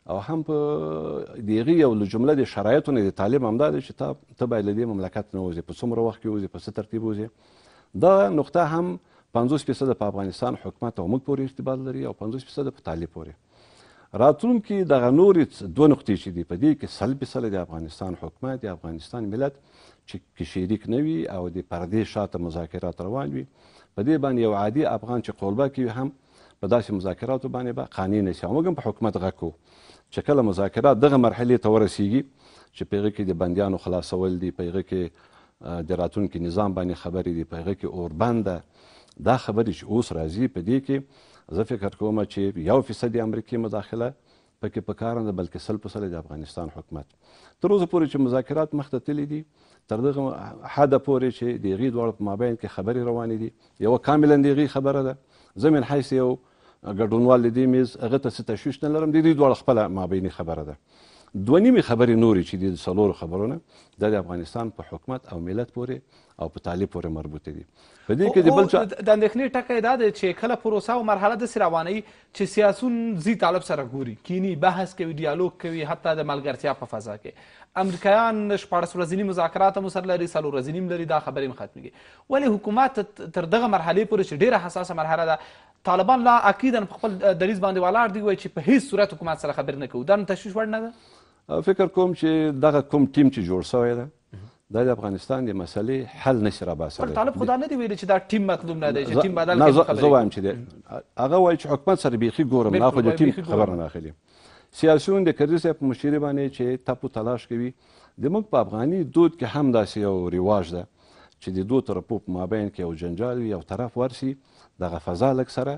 او هم په د هغې یو له جمله د شرایطو نه د طالب همدا دی چې ته باید له دې مملکت نه وځې، په څومره وخت کې وځې، په څه ترتیب وځې. دا نقطه هم 50% په افغانستان حکومت او موږ پورې ارتباط لري او 50% په طالب پورې. راتلونکي دغه نورې دوه نقطې چې دي په دې کې 100% د افغانستان حکومت، د افغانستان ملت چې شریک نه وي او د پردې شاته مذاکرات روان وي، په دې باندې یو عادي افغان چې قولبه کوي هم په داسې مذاکراتو باندې به قانع نه شي. او موږ هم په حکومت غږ کوو چې کله مذاکرات دغه مرحلې ته ورسیږي چې په هغې کې د بندیانو خلاصول دي، په هغې کې د راتلونکي نظام باندې خبرې دي، په هغې کې اوربند ده، دا خبرې چې اوس راځي په دې کې زه فکر کوم چې 1% د امریکې مداخله پکې پکار نه ده، بلکې 100% د افغانستان حکومت. تر اوسه پورې چې مذاکرات مخته تللي دي تر دغه حده پورې چې د هغې دواړو په مابین کې خبرې روانې دي، یوه کاملا د هغې خبره ده. زه من حیث یو ګډونوال د دې میز هغه ته څه تشویش نه لرم، د دې دواړه خپله مابیني خبره ده. دوه نیمې خبرې نورې چې دي د څلورو خبرونه دا د افغانستان په حکومت او ملت پورې او په طالب پورې مربوطه دي. په دې کې د بل چا د اندېښنې ټکی دا دی چې کله پروسه او مرحله داسې روانوي چې سیاسون ځي طالب سره ګوري، کینی، بحث کوي، ډیالوګ کوي، حتی د ملګرتیا په فضا کې. امریکایان 14 ورځني مذاکرات هم سره لري، 4 ورځني هم لري، دا خبرې هم ختمېږي. ولې حکومت تر دغه مرحلې پورې چې ډېره حساسه مرحله ده، طالبان لا عقیداً په خپل دریځ باندې ولاړ دي، وایي چې په هیڅ صورت حکومت سره خبرې نه کوو. دا نو تشویش وړ نه ده؟ فکر کوم چې دغه کوم ټیم چې جوړ شوی ده دا د افغانستان د مسلې حل نشي راباسلی. پر طالب خو دا نه دی ویلي چې دا ټیم مطلوب نه دی، چې ټیم بدل کړي. زه وایم چې هغه وایي چې حکومت سره بیخي ګورم، نه خو د ټیم خبره نه اخلي. سیاسیون د کرزي صاحب په مشرۍ باندې چې تپو تلاش کوي، زموږ په افغاني دود کې هم داسې یو رواج ده چې د دوه طرفو په مابین کې یو جنجال وي، یو طرف ورسي دغه فضا لږ سره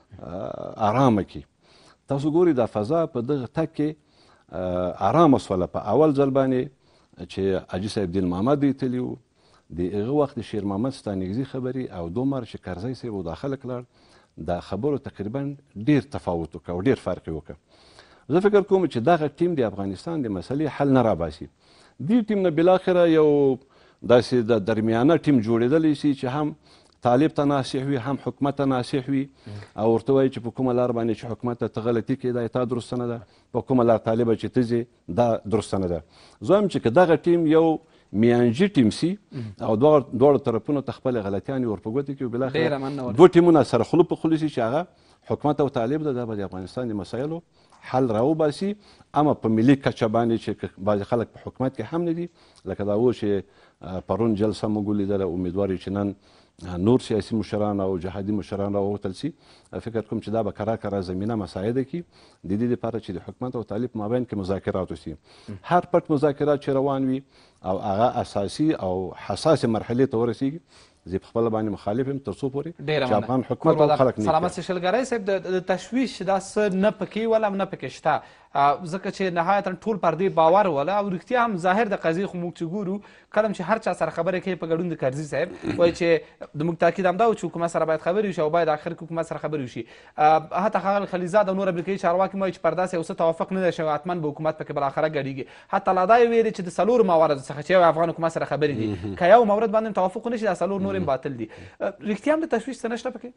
ارامه کړي. تاسو ګورئ دا فضا په دغه تګ کې ارامه سوله. په اول ځل باندې چې حاجي صاحب دین محمد دی تللی و، د هغه وخت د شیر محمد ستانکزي خبرې او دومره چې کرزی صاحب داخله کړل، دا خبرو تقریبا ډېر تفاوت وکړ او ډېر فرق یې وکړ. زه فکر کوم چې دغه ټیم د افغانستان د مسلې حل نه راباسي. دې ټیم نه بالاخره یو داسې د درمیانه ټیم جوړېدلی شي چې هم طالب ته ناصح وي، هم حکومت ته ناصح وي، او ورته وایي چې په کومه لار باندې چې حکومت ته غلطي کوي دا تا درسته نه ده، په کومه لار طالبه چې ته ځې دا درسته نه ده. زه وایم چې که دغه ټیم یو میانجي ټیم سي او دواړو طرفونو ته خپلې غلطیانې ور په ګوته کړي، بالاخره دوه ټیمونه سره خلو په خلو سي چې هغه حکومت او طالب ده، دا به د افغانستان د مسایلو حل راوباسي. اما په ملي کچه باندې چې بعضې خلک په حکومت کې هم نه دي، لکه دا و چې پرون جلسه موږ ولیدله، امیدوار چې نن نور سیاسي مشران او جهادي مشران راووتل سي. فکر کوم چې دا به کرا زمینه مساعده کړي د دې لپاره چې د حکومت او طالب مابین کې مذاکرات وسي. هر پټ مذاکرات چې روان وي او هغه اساسي او حساسې مرحلې ته ورسیږي، زه په خپل باندې مخالف یم تر څو پورې چې افغان حکومت او خلک نه سلامت شلګری صاحب د تشویش دا څه نه پکې ولا نه پکې شته، ځکه چې نهایتا ټول پر دې باور ولا او رښتیا هم ظاهر د قضیې خو موږ چې ګورو کله چې هر چا سره خبرې کوي په ګډون د کرزي صاحب وایي چې د موږ تاکید همدا و چې حکومت سره باید خبرې وشي او باید اخر کې حکومت سره خبرې وشي. حتی ښاغلی خلیزاد او نور امریکایي چارواکي وایي چې پر داسې یو څه توافق نه دی شوی، حتما به حکومت پکې بالاخره ګډېږي. حتی لا دا یې ویلي چې د 4 مواردو څخه چې یو افغان حکومت سره خبرې دي، که یو مورد باندې توافق ونه شي دا 4 نور هم باطل دي. رښتیا هم د تشویش څه نشته پکې؟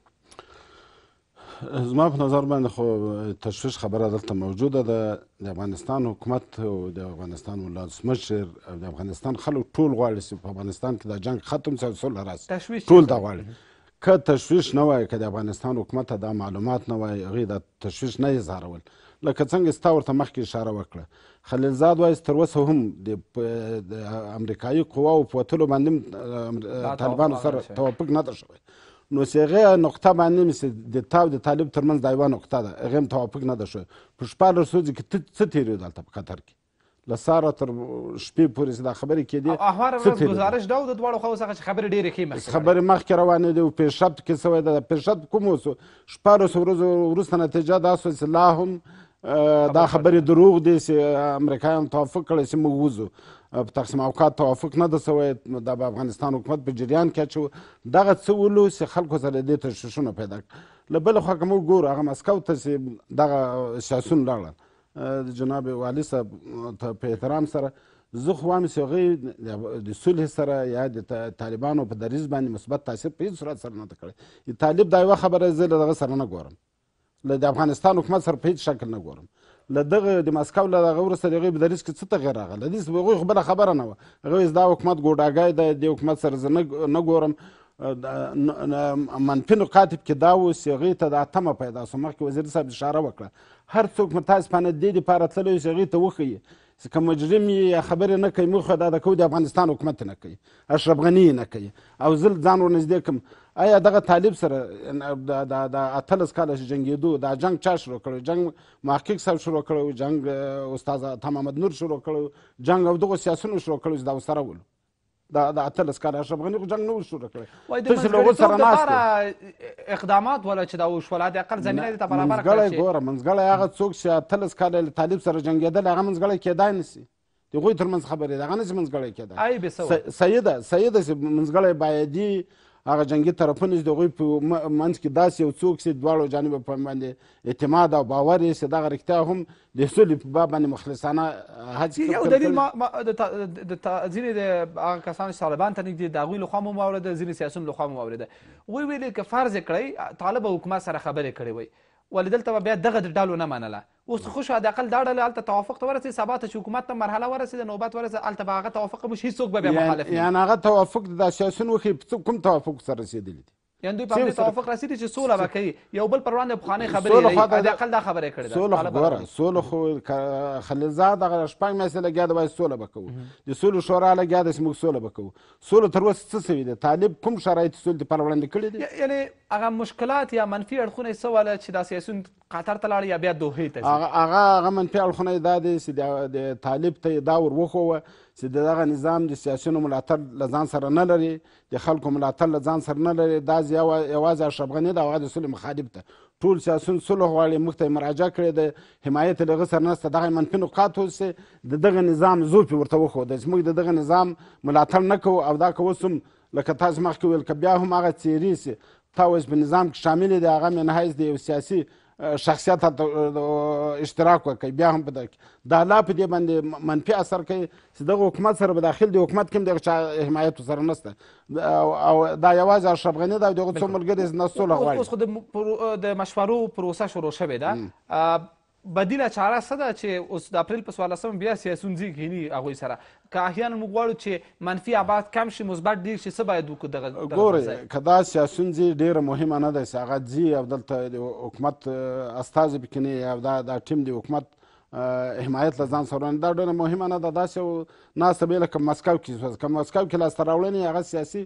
زما په نظر باندې خو تشویش خبره دلته موجوده ده. د افغانستان حکومت او د افغانستان ولسمشر او د افغانستان خلک ټول غواړي چې په افغانستان کې دا جنګ ختم شي او سوله راشي، ټول دا غواړي. که تشویش نه وای، که د افغانستان حکومت ته دا معلومات نه وای، هغې دا تشویش نه یې اظهارول. لکه څنګه ستا ورته مخکې اشاره وکړه، خلیلزاد وایي تر اوسه هم د امریکایي قواو په وتلو باندې طالبانو سره توافق نه ده شوی. نو چې هغې نقطه باندې چې د تا او د طالب ترمنځ دا یوه نقطه ده، هغې هم توافق نه ده شوی. په 14 ورځو کې څه تېرېدو هلته په قطر کې له سهاره تر شپې پورې چې دا خبرې کېدې، هر ورځ ګزارش دا و د دواړو خواو څخه چې خبرې ډېرې ښې خبرې مخکې روانې دي. پیشرفت کې شوی ده، پیشرفت کوم وسو 14 ورځو وروسته نتیجه دا شوه چې لا هم دا خبرې دروغ دي چې امریکایان توافق کړی چې موږ وځو. په تقسیم اوقات توافق نه ده شوی، دا به افغانستان حکومت په جریان کې اچوي. دغه څه ولو چې خلکو سره دې تشویشونه پیدا کړي. له بلې خوا که موږ ګورو هغه مسکو ته چې دغه سیاسون راغلل، د جناب والي صاحب ته په احترام سره زه خو وایم چې هغوی د صلح سره یا د طالبانو په دریځ باندې مثبت تاثیر په هېڅ صورت سره نه ده کړی. طالب دا یوه خبره زه له دغه سره نه ګورم، له د افغانستان حکومت سره په هېڅ شکل نه ګورم. له دغه د مسکو له دغه وروسته د هغوی په دریځ کې څه تغیر راغلی دې هغوی خو بله خبره نه وه هغوی دا حکومت ګوډاګی دی دې حکومت سره زه نه ګورم منفي نقاط پکې دا اوس هغوی ته دا تمه پیدا شوه مخکې وزیر صاحب اشاره وکړه هر څوک متاسفانه دې دپاره تللی اوس هغوی ته وښیي که مجرم یا خبرې نه کوي موږ خو دا د کوو د افغانستان حکومت نه کوي اشرف غني نه کوي او زه ځان ورنږدې کړم آیا دغه طالب سره د 18 کاله چې جنګېدو دا جنګ چا شروع کړی جنګ محقق صاحب شروع کړی جنګ استاد عطا محمد نور شروع کړی جنګ او دغو سیاسونو شروع کړی چې دا ورسره ولو د 18 کاله اشرف غني خو جنګ نه و شروع کړی تاسې له هغو سره ناست اقدامات ولا چې دا وشول د اقل زمینه دې ته برابر کړی ګوره منځګړی هغه څوک چې 18 کاله له طالب سره جنګېدل هغه منځګړی کېدای نه شي د هغوی ترمنځ خبرې ده هغه نه شي منځګړی کېدای سیده چې منځګړی بایدي هغه جنګي طرفونه چې د هغوی په منځ کې داسې یو څوک چې دواړو جانبو په باندې اعتماد او باور یې چې دغه رښتیا هم د سولې په باب باندې مخلصانه هڅې یو دلیل ځینې د هغه کسانو چې طالبان ته نږدې د هغوی لخوا مو واورېده ځینې سیاسیونو لخوا مو واورېده ویې ویلې که فرض یې کړی طالب او حکومت سره خبرې کړې وی ولې دلته به بیا دغه ډلو نه منله اوس خو شو حداقل دا ډله هلته توافق ته ورسېد سبا ته چې حکومت ته مرحله ورسېده نوبت ورسېد هلته به هغه توافق هم وشي هېڅوک به بیا مخالف نه یعنې هغه توافق دا سیاسیون وښیي کوم توافق سره رسېدلي دي یعنې دوی په همدې توافق رسېدي چې سوله به کوي یو بل پر وړاندې پخوانۍ خبرې لري حداقل دا خبره یې کړې ده سوله خو خلیلزاد هغه شپږ میاشتې لګیا دی وایي سوله به کوو د سولې شورا لګیا ده چې موږ سوله به کوو سوله تر اوسه څه سوي دی طالب کوم شرایط سولې دپاره وړاندې کړي دي یعنې هغه مشکلات یا منفي اړخونه یې څه وله چې دا سیاسیون قطر ته لاړ یا بیا دوحې ته هغه منفي اړخونه یې دا دی چې د طالب ته یې دا ور وښووه چې دغه نظام د سیاسیونو ملاتړ له ځان سره نه لري د خلکو ملاتړ له ځان سره نه لري دا یوازې اشرف غني ده او هغه د سولې مخالف ده ټول سیاسیون صلح غواړي موږ ته یې مراجعه کړې ده حمایت یې له هغه سره نشته دغه منفي نقاط اوس د دغه نظام زوپ یې ورته وښوده چې موږ د دغه نظام ملاتړ نه کوو او دا که اوس هم لکه تاسو مخکې ویل که بیا هم هغه څیرې چې تا اوس په نظام کې شاملې دي هغه منحیث د یو سیاسي شخصیت اشتراک وکړي بیا هم په دغه کې دا لا په دې باندې منفي اثر کوي چې دغه حکومت سره به داخل د حکومت کې هم دغه چا حمایت ورسره نشته او دا یوازې اشرف غني ده او دغه څو ملګري نه سوله غواړي اوس خو د مشورو پروسه شروع شوې ده بدیله چاره څه ده چې اوس د اپریل په 14 بیا سیاسیون ځي کښېني هغوی سره که احیانا موږ غواړو چې منفي ابعاد کم شي مثبت ډېر شي څه باید وکړو دغه ګورئ که دا سیاسیون ځي ډېره مهمه نه ده چې هغه ځي او دلته د حکومت استازي پکې نه او دا ټیم د حکومت حمایت له ځان سره دا ډېره مهمه نه ده داسې ناسته به لکه مسکو کې که مسکو کې لاسته راوړنې هغه سیاسي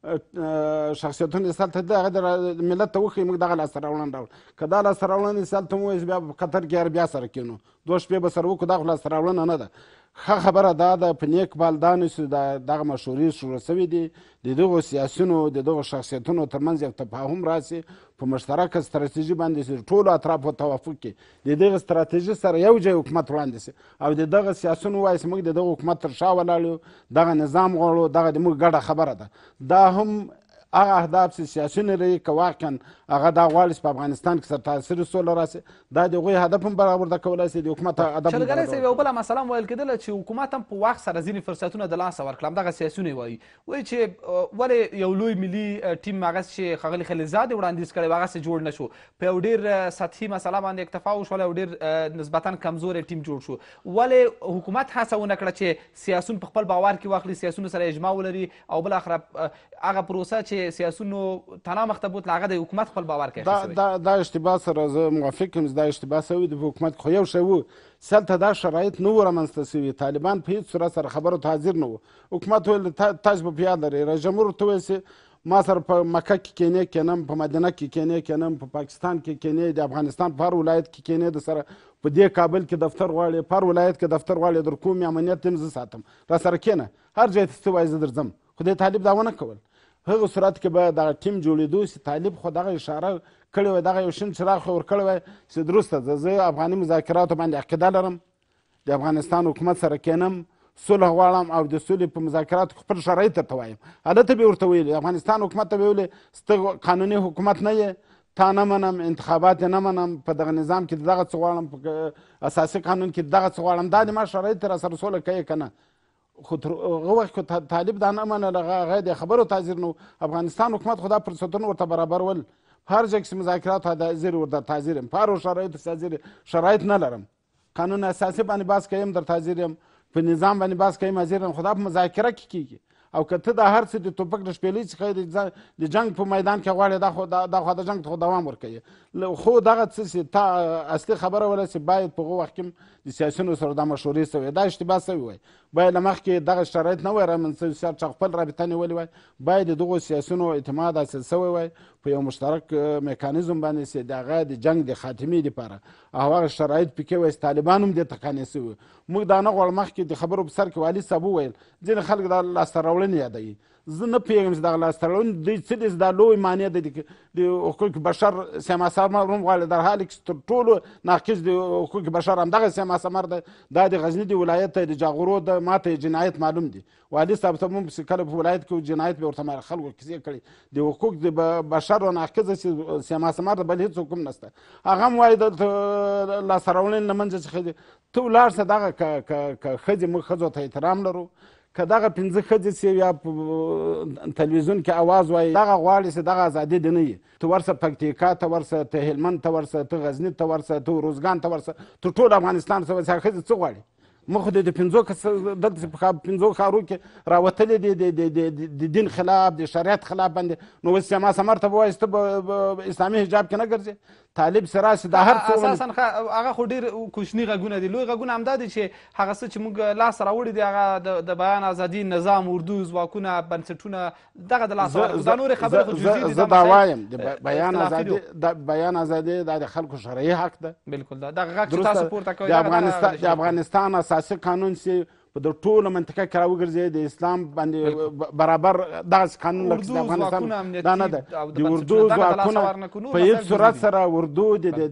شخصیتونه یې سلته دي هغه د ملت ته وښیي موږ دغه لاسته راوړنه راوړو که دا لاسته راوړنې سلته مو ووایي بیا په قطر کې بیا سره کېنو 2 شپې به سره وکړو دا خو لاسته راوړنه نه ده ښه خبره دا ده په نیک بال دا نه چې دغه مشورې شروع شوي دي د دغو سیاسیونو د دغو شخصیتونو ترمنځ یو تفاهم راسي په مشترکه ستراتیژي باندې چې ټولو اطرافو توافق کې د دغه ستراتیژي سره یو ځای حکومت وړاندې شي او د دغه سیاسیونو وایي چې موږ د دغه حکومت تر شا ولاړ یو دغه نظام غواړو دغه د موږ ګډه خبره ده دا هم هغه اهداف چې سیاسیون لري که واقعا هغه دا غواړي چې په افغانستان کې سرتاسري سوله راسي دا د هغوی هدف هم برابر کولی شي د حکومت هدف هم شلګری صاحب یو بله مسله هم ویل کېدله چې حکومت هم په وخت سره ځینې فرصتونه د لاسه ورکړل همدغه سیاسیون یې وایي چې ولې یو لوی ملي ټیم هغه چې ښاغلي خلیلزاد یې وړاندیز کړی و هغسې جوړ نه شو په یو ډېر سطحي مسله باندې اکتفا وشوله یو ډېر نسبتا کمزوری ټیم جوړ شو ولې حکومت هڅه ونه کړه چې سیاسیون په خپل باور کې واخلي سیاسیونو سره اجماع ولري او بالاخره هغه پروسه چې سیاسیونو تنها مخته بوتله هغه د حکومت خپل باور کې دا اشتباه سره زه موافق یم دا اشتباه شوي د حکومت خو یو شی و سلته دا شرایط نه و رامنځته شوي طالبان په هېڅ صورت سره خبرو ته حاضر نه و حکومت ویل تاسو به په یاد لرئ رئیس جمهور ورته وویل چې ما سره په مکه کې کینې کینم په مدینه کې کینې کینم په پاکستان کې کینې د افغانستان په هر ولایت کې کینې د سره په دې کابل کې دفتر غواړي په هر ولایت کې دفتر غواړي در کوم امنیت هم زه ساتم را سره کینه هر ځای ته څه وایي زه درځم خو دې طالب دا ونه کول هغه صورت کې به دغه ټیم جوړېدو چې طالب خو دغه اشاره کړې وای دغه یو شین چراغ خو ورکړی وای چې درسته زه افغاني مذاکراتو باندې عقیده لرم د افغانستان حکومت سره کینم صلح غواړم او د صلح په مذاکراتو خپل شرایط درته وایم هلته به یې ورته ویلي افغانستان حکومت ته به ویلې ته قانوني حکومت نه یې تا نه منم انتخابات نه منم په دغه نظام کې دغه څه غواړم په اساسي قانون کې دغه څه غواړم دا د ما شرایط را سره سوله کوي که نه خو هغه وخت که طالب دا نه منله هغه د خبرو ته حاضر نه و افغانستان حکومت خو دا فرصتونه ورته برابرول په هر ځای کې چې مذاکرات حاضر ورته حاضر یم په هرو شرایطو حاضر شرایط نه لرم قانون اساسي باندې بحث کویم درته حاضر یم، په نظام باندې بحث کویم حاضر یم، خو دا په مذاکره کې کېږي. او که ته دا هر څه د ټوپک د شپېلۍ څخه د جنګ په میدان کې غواړې دا خو د جنګ ته دوام ورکوي. خو دغه څه چې تا اصلي خبره وله چې باید په هغه وخت کې د سیاسیونو سره دا مشورې سوې، دا اشتباه سوی وای. باید له مخکې دغه شرایط نه وای رامنځته شوي چې خپل رابطه نیولې وای. باید د دغو سیاسیونو اعتماد حاصل سوی وای په یو مشترک میکانیزم باندې چې د هغه د جنګ د خاتمې دپاره او هغه شرایط پکې وای چې طالبان هم دې ته قانع سوي. موږ دا نه غواړو مخکې د خبرو په سر کې والي صاحب وویل ځینې خلک دا لاسته راوړنې یادوي. زه نه پوهېږم چې دغه لاسته راوړنې دوی څه دي، دا لوی معنی د حقوق بشر سیما ثمر هم غواړي، در حال کې تر ټولو ناقص د حقوق بشر همدغه سیما ثمر ده. دا د غزني د ولایت د جاغورو د ماته جنایت معلوم دي. والي صاحب ته هم کله په ولایت کې جنایت به ورته خلکو کیسې کړي. د حقوق د بشر ناقص سیما ثمر ده، بل هېڅ حکم نشته. هغه هم وایي د لاسته راوړنې له منځه څخه دي. ته ولاړ شه دغه که ښځې موږ ښځو ته احترام لرو، که دغه 5 ښځې چې یا په تلویزیون کې اواز وایي دغه غواړي چې دغه ازادي دې نه وي. ته ورسه پکتیکا ته ورسه، ته هلمند ته ورسه، ته غزني ته ورسه، ته روزګان ته ورسه، ته ټول افغانستان ته ورسه. ښځې څه غواړي؟ موږ خو د 5 دلته په 5 ښارو کې راوتلي دي د دین خلاف د شریعت خلاف باندې. نو اوس سیما ثمر ته به وایي ته به اسلامي حجاب کې نه ګرځې. طالب سره چې دا هر څه اساسا هغه خو ډېر کوچني غږونه دي. لوی غږونه همدا دي چې هغه څه چې موږ لاس راوړي دي هغه د بیان ازادي، نظام، اردو، ځواکونه، بنسټونه، دغه د لاس راوړي. دا نورې خبرې خو جزئي دي. زه دا وایم د بیان ازادي دا د خلکو شرعي حق ده. بالکل دغه غږ چې تاسو پورته کوئ د افغانستان اساسي قانون چې په د ټوله منطقه کې راوګرځي د اسلام باندې برابر دغسې قانون لکه د افغانستان دا نه ده. د اردو ځواکونه په هېڅ صورت سره اردو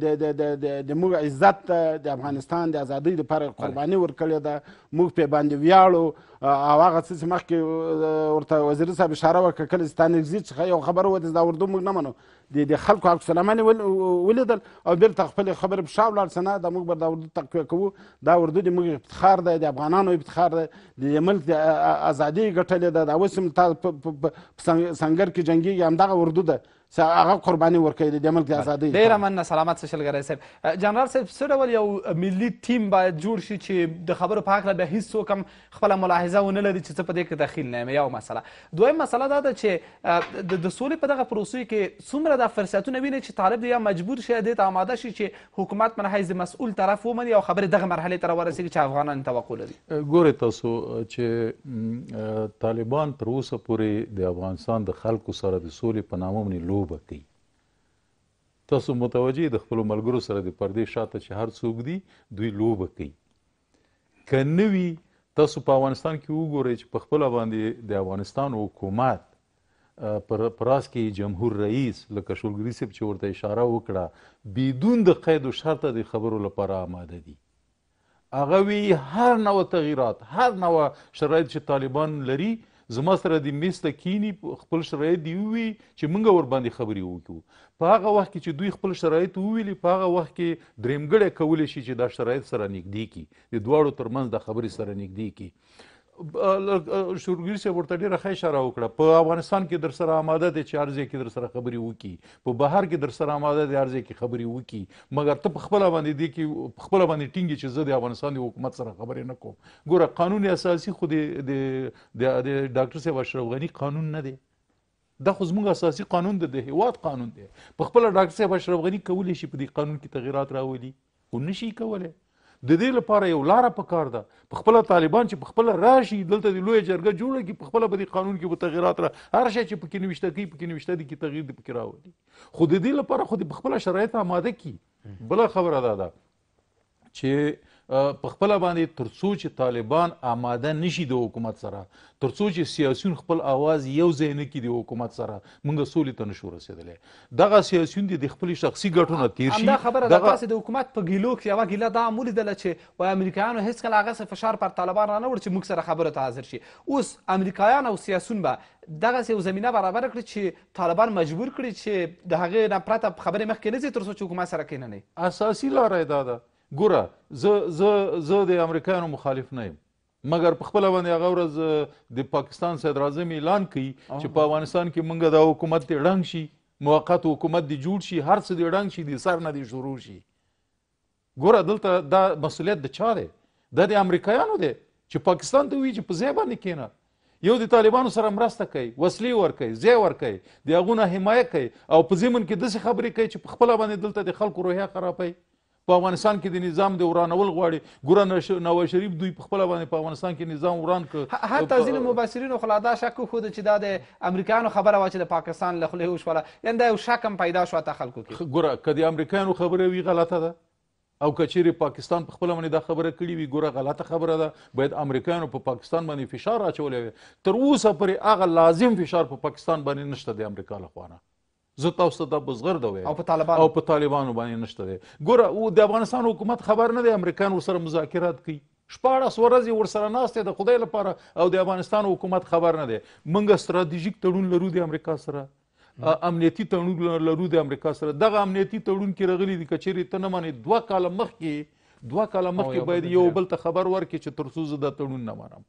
د موږ عزت د افغانستان د ازادۍ لپاره قرباني ورکړې ده. موږ پرې باندې ویاړو. او هغه څه چې مخکې ورته وزیر صاحب اشاره وکړه کله چې تا نږدې څخه یو خبره وه دا اردو موږ نه منو. د خلکو عکس العمل ولیدل او بېرته خپلې خبرې په شا ولاړ څه نه دا موږ به دا اردو تقویه کوو. دا اردو د موږ افتخار دی، د افغانانو افتخار دی، د ملک د ازادۍ ګټلې ده. دا اوس هم تا په سنګر کې جنګېږي همدغه اردو ده چې هغه قرباني ورکوي د ملک د ازادۍ. ډېره مننه سلامت شه شلګری صاحب. جنرال صاحب څه ډول یو ملي ټیم باید جوړ شي چې د خبرو په هکله بیا هېڅوک هم خپله ملاحظه ونه لري چې څه په دې کې دخیل نه یم؟ یو مسله. دویم مسله دا ده چې د سولې په دغه پروسې کې څومره دا فرصتونه ویني چې طالب یا مجبور شي دې ته آماده شي چې حکومت من حیث مسؤول طرف ومني او خبرې دغه مرحلې ته راورسېږي چې افغانان توقع لري؟ ګورئ تاسو چې طالبان تر اوسه پورې د افغانستان د خلکو سره د سولې په نامه باندې لوبه کوي. تاسو متوجه د خپلو ملګرو سره د پردې شاته چې هر څوک دي دوی لوبه کوي. که نه وي تاسو په افغانستان کې وګورئ چې په خپله باندې د افغانستان حکومت پر راس کې جمهور رئیس لکه شولګري صاحب چې ورته اشاره وکړه بدون د قید و شرطه د خبرو لپاره آماده دي. هغه وی هر نوع تغییرات، هر نوع شرایط چې طالبان لري زما سره د میز ته کینی خپل شرایط دی ووي چې موږ ورباندې خبرې وکړو. په هغه وخت کې چې دوی خپل شرایط وویلي په هغه وخت کې درېمګړی کولی شي چې دا شرایط سره نږدې کړي، د دواړو ترمنځ د خبرې سره نږدې کړي. شورګیر صاحب ورته ډېره ښه اشاره وکړه. په افغانستان کې در سره آماده دی چې هر ځای کې در سره خبرې وکړي، په بهر کې در سره آماده دی هر ځای کې خبرې وکړي، مګر ته په خپله باندې دې کې په خپله باندې ټینګې چې زه د افغانستان د حکومت سره خبرې نه کوم. ګوره قانون اساسي خو د ډاکټر صاحب اشرف غني قانون نه دی، دا خو زموږ اساسي قانون دی، د هېواد قانون دی. په خپله ډاکټر صاحب اشرف غني کولی شي په دې قانون کې تغییرات راولي، خو نه شي کولی. د دې لپاره یو لاره پکار ده. په خپله طالبان چې په خپله راشي دلته د لویه جرګه جوړه کړي، په خپله به دې قانون کې به تغییرات هر شی چې پکې نوشته کوي پکې نوشته دي کې تغییر دې پکې راولي، خو د دې لپاره خو د په خپله شرایط آماده کړي. بله خبره دا ده چې په خپله باندې تر څو چې طالبان آماده نشي د حکومت سره، تر څو چې سیاسیون خپل آواز یو ځای نه کړي د حکومت سره، موږ سولې ته نشو رسېدلی. دغه سیاسیون دي د خپلې شخصي ګټو نه تېر شي. همدا خبره ده. تاسې د حکومت په ګیلو کې یوه ګیله دا هم ولیدله چې وایي امریکایانو هېڅکله هغسې فشار پر طالبان رانه وړ چې موږ سره خبرو ته حاضر شي. اوس امریکایان او سیاسیون به دغسې یو زمینه برابره کړي چې طالبان مجبور کړي چې د هغې نه پرته خبرې مخکې نه ځي تر څو چې حکومت سره کښېننئ. اساسي لاره یې دا ده. ګوره زه د امریکایانو مخالف نه یم، مګر په خپله باندې هغه ورځ د پاکستان صدراعظم اعلان کوي چې په افغانستان کې موږ دا حکومت دې ړنګ شي، موقت حکومت دې جوړ شي، هر څه دې ړنګ شي، د سر نه دې شروع شي. ګوره دلته دا مسؤلیت د چا دی؟ دا د امریکایانو دی چې پاکستان ته وایي چې په ځای باندې کښېنه. یو د طالبانو سره مرسته کوي، وسلې ورکوي، ځای ورکوي، د هغو نه حمایه کوي او په ضمن کې داسې خبرې کوي چې په خپله باندې دلته د خلکو روحیه خرابوي. په افغانستان کې د نظام د ورانول غواړي. ګوره نواز شریف دوی په خپله باندې په افغانستان کې نظام وران کړ. حتی ځینې مبصرینو خو لا دا شک وښوده چې دا د امریکایانو خبره وه چې د پاکستان له خولې وشوله، یعنې دا یو شک هم پیدا شو حتی خلکو کې. ګوره که د امریکایانو خبره وي غلطه ده، او که چیرې پاکستان په خپله باندې دا خبره کړې وي ګوره غلطه خبره ده. باید امریکایانو په پاکستان باندې فشار اچولی وي. تر اوسه پورې هغه لازم فشار په پاکستان باندې نشته د امریکا له خوا. زه تاسو ته دا بزغر ده وایم، او په طالبانو باندې نشته دی. ګوره د افغانستان حکومت خبر نه دی، امریکایان ورسره مذاکرات کوي، 14 ورځې ورسره ناست دی د خدای لپاره، او د افغانستان حکومت خبر نه دی. موږ ستراتیژیک تړون لرو د امریکا سره، امنیتي تړون لرو د امریکا سره. دغه امنیتي تړون کې راغلي دي که چیرې ته نه منې 2 کاله مخکې باید یو بل ته خبر ورکړي چې تر څو زه دا تړون نه منم.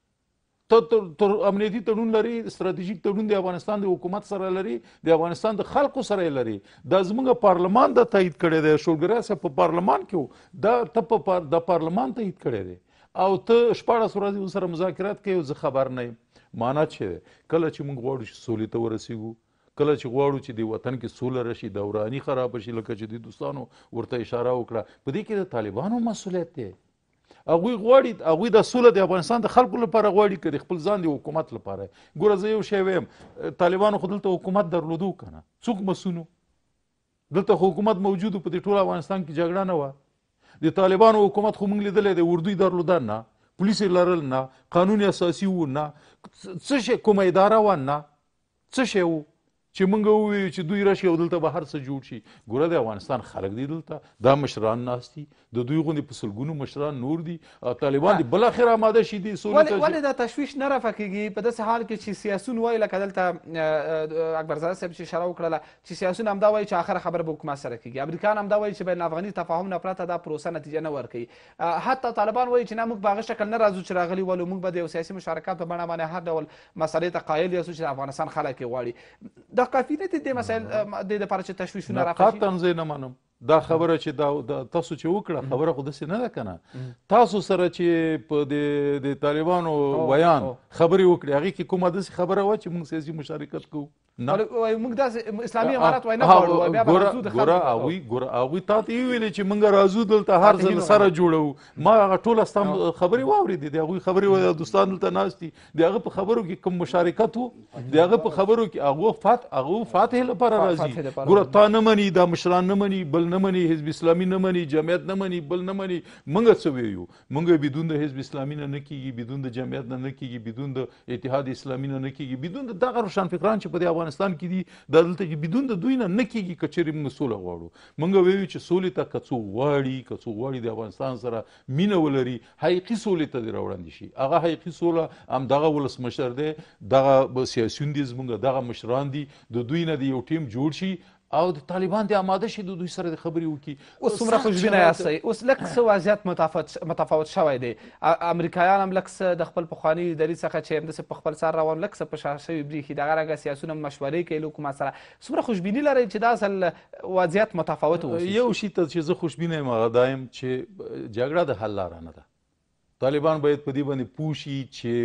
ته امنیتي تړون لري، ستراتیژیک تړون د افغانستان د حکومت سره لري، د افغانستان د خلکو سره یې لري. دا زموږ پارلمان دا تایید کړی دی، شولګرای صاحب په پارلمان کې و، دا ته د پارلمان تایید کړی دی او ته 14 ورځې ورسره مذاکرات کوي. زه خبر نه یم. معنا څه دی؟ کله چې موږ غواړو چې سولې ته ورسېږو، کله چې غواړو چې د وطن کې سوله راشي، د وراني خراب شي، لکه چې د دوستانو ورته اشاره وکړه، په دې کې د طالبانو مسؤلیت دی. هغوی غواړي، هغوی د سوله د افغانستان د خلکو لپاره غواړي که د خپل ځان د حکومت لپاره. ګوره زه یو شی ویم، طالبانو خو دلته حکومت درلودو که نه، څوک مسونو؟ دلته خو حکومت موجود په دې ټول افغانستان کې جګړه نه وه. د طالبانو حکومت خو موږ لیدلی دی، اردو یې درلودل نه، پولیس یې لرل نه، قانون اساسي و نه، څه شی کومه اداره وه نه، څه شی و چې موږ ووایو چې دوی راشي او دلته به هر څه جوړ شي. ګوره د افغانستان خلک دی دلته، دا مشران ناست دي، د دوی غوندې په سلګونو مشران نور دي. طالبان دي بالاخره آماده شي دي سولې ته. ولې دا تشویش نه رفع کېږي په داسې حال کې چې سیاسون وایي، لکه دلته اکبرزاده صاحب چې اشاره وکړله چې سیاسون همدا وایي چې آخره خبره به حکومت سره کېږي، امریکایان همدا وایي چې بین افغاني تفاهم نه پرته دا پروسه نتیجه نه ورکوي. حتی طالبان وایي چې نه موږ په هغه شکل نه راځو چې راغلي ولو، موږ به د یو سیاسي مشارکت په بڼه باندې هر ډول مسئلې ته قایل یاستو چې د افغانستان خلک یې غواړي. دا کافي نه دي مسایل د دپاره چې تشویشونه رافع شي؟ قطعا زه نه منم دا خبره چې دا تاسو چې وکړه خبره خو داسې نه ده که نه. تاسو سره چې په د طالبانو بیان خبرې وکړې، هغې کې کومه داسې خبره وه چې موږ سیاسي مشارکت کوو؟ موږ داسې اسلامي امارت وای نه غواړو، بیا به راځو د ګوره هغوی تا ته یې ویلې چې موږ راځو دلته هر ځل سره جوړوو. ما هغه ټوله ستا خبرې واورېدې، د هغوی خبرې دوستان دلته ناست دي، د هغه په خبرو کې کوم مشارکت و، د هغه په خبرو کې هغه فاتح لپاره راځي. ګوره تا نه مني، دا مشران نه مني، بل نه مني، حزب اسلامي نه مني، جمعیت نه مني، بل نه مني. موږ څه ویو؟ موږ بدون د حزب اسلامي نه کېږي، بدون د جمعیت نه کېږي، بدون د اتحاد اسلامي نه کېږي، بدون د دغه روشنفکران چې په دې افغانستان کې دي، دا دلته چې بدون د دوی نه کېږي. که چېرې موږ سوله غواړو، موږ ویو چې سولې ته که څوک غواړي د افغانستان سره مینه ولري، حقیقي سولې ته دې راوړاندې شي. هغه حقیقي سوله همدغه ولسمشر دی، دغه سیاسیون دي زموږ، دغه مشران دي، د دوی نه د یو ټیم جوړ شي او د طالبان دې آماده شي د دوی سره د خبرې وکړي. اوس څومره خوشبینه یاستئ؟ اوس لږ څه وضعیت متفاوت شوی دی. امریکایان هم لږ څه د خپل پخواني دریځ څخه چې همداسې په خپل سر روان، لږ څه په شا شوي برېښي، دغه رنګه سیاسونه مشورې کوي له حکومت سره. څومره خوشبیني لرئ چې دا اصل وضعیت متفاوت واوسي؟ یو شي ته چې زه خوشبینه یم هغه دا یم چې جګړه د حل لاره نه ده. طالبان باید په دې باندې پوه شي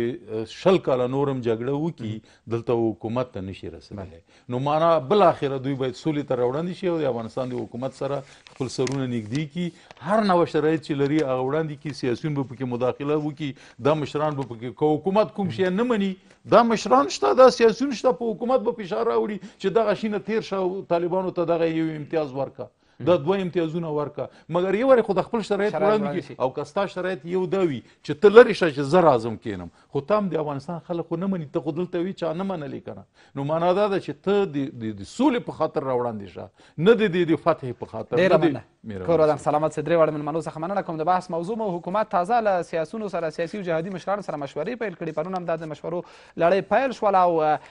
چې 20 کاله نورم جګړه وکړي دلته حکومت ته نشي رسېدلی. نو معنا بالاخره دوی باید سولې ته راوړاندې شي او د افغانستان د حکومت سره خپل سرونه نږدې کړي، هر نوع شرایط چې لري هغه وړاندې کړي، سیاسیون به پکې مداخله وکړي، دا مشران به پکې که حکومت کوم شی نه مني، دا مشران شته، دا سیاسیون شته، په حکومت به فشار راوړي چې دغه شي نه تېر شه او طالبانو ته دغه یو امتیاز ورکړه، دا 2 امتیازونه ورکړه. مګر یو وارې خو د خپل شرایط وړاندې کړي، او که ستا شرایط یو دا وي چې ته لرې شه چې زه راځم کښېنم، خو ته هم د افغانستان خلک خو نه مني، ته خو دلته وي چا نه منلې که نه. نو معنا دا ده چې ته د سولې په خاطر راوړاندې شه، نه د فتحې په خاطر. ډېره مننه. کور ودان سلامت سه. درې واړه مېلمنو څخه مننه کوم. د بحث موضوع مو حکومت تازه له سیاسونو سره، سیاسي او جهادي مشرانو سره مشورې پیل کړي. پرون هم دا د مشورو لړۍ پیل شوله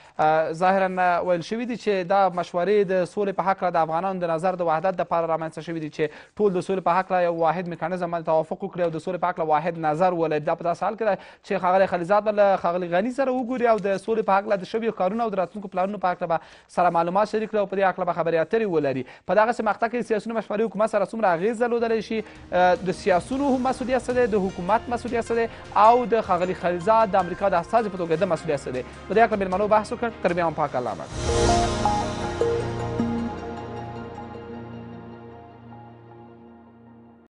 او ظاهرا ویل شوي دي چې دا مشورې د سولې په هکله د افغانانو د نظر د وحدت دپاره رامنځته شوي دي چې ټول د سولې په هکله یو واحد میکانیزم باندې توافق وکړي او د سولې په هکله واحد نظر ولري. دا په داسې حال کې ده چې ښاغلی خلیزاد به له ښاغلي غني سره وګوري او د سولې په هکله د شویو کارونو او د راتلونکو پلانونو په هکله به سره معلومات شریک کړي او په دې هکله به خبرې اترې ولري. په دغسې مقطع کې سیاسونو مشورې حکومت سره سره څومره اغېز درلودلی شي، د سیاسونو مسؤلیت څه دی، د حکومت مسؤلیت څه دی، او د ښاغلي خلیلزاد د امریکا د استازي په توګه د مسؤلیت څه دی. په دې هکله مېلمنو بحث وکړ. تر بیا هم پاک الله امان.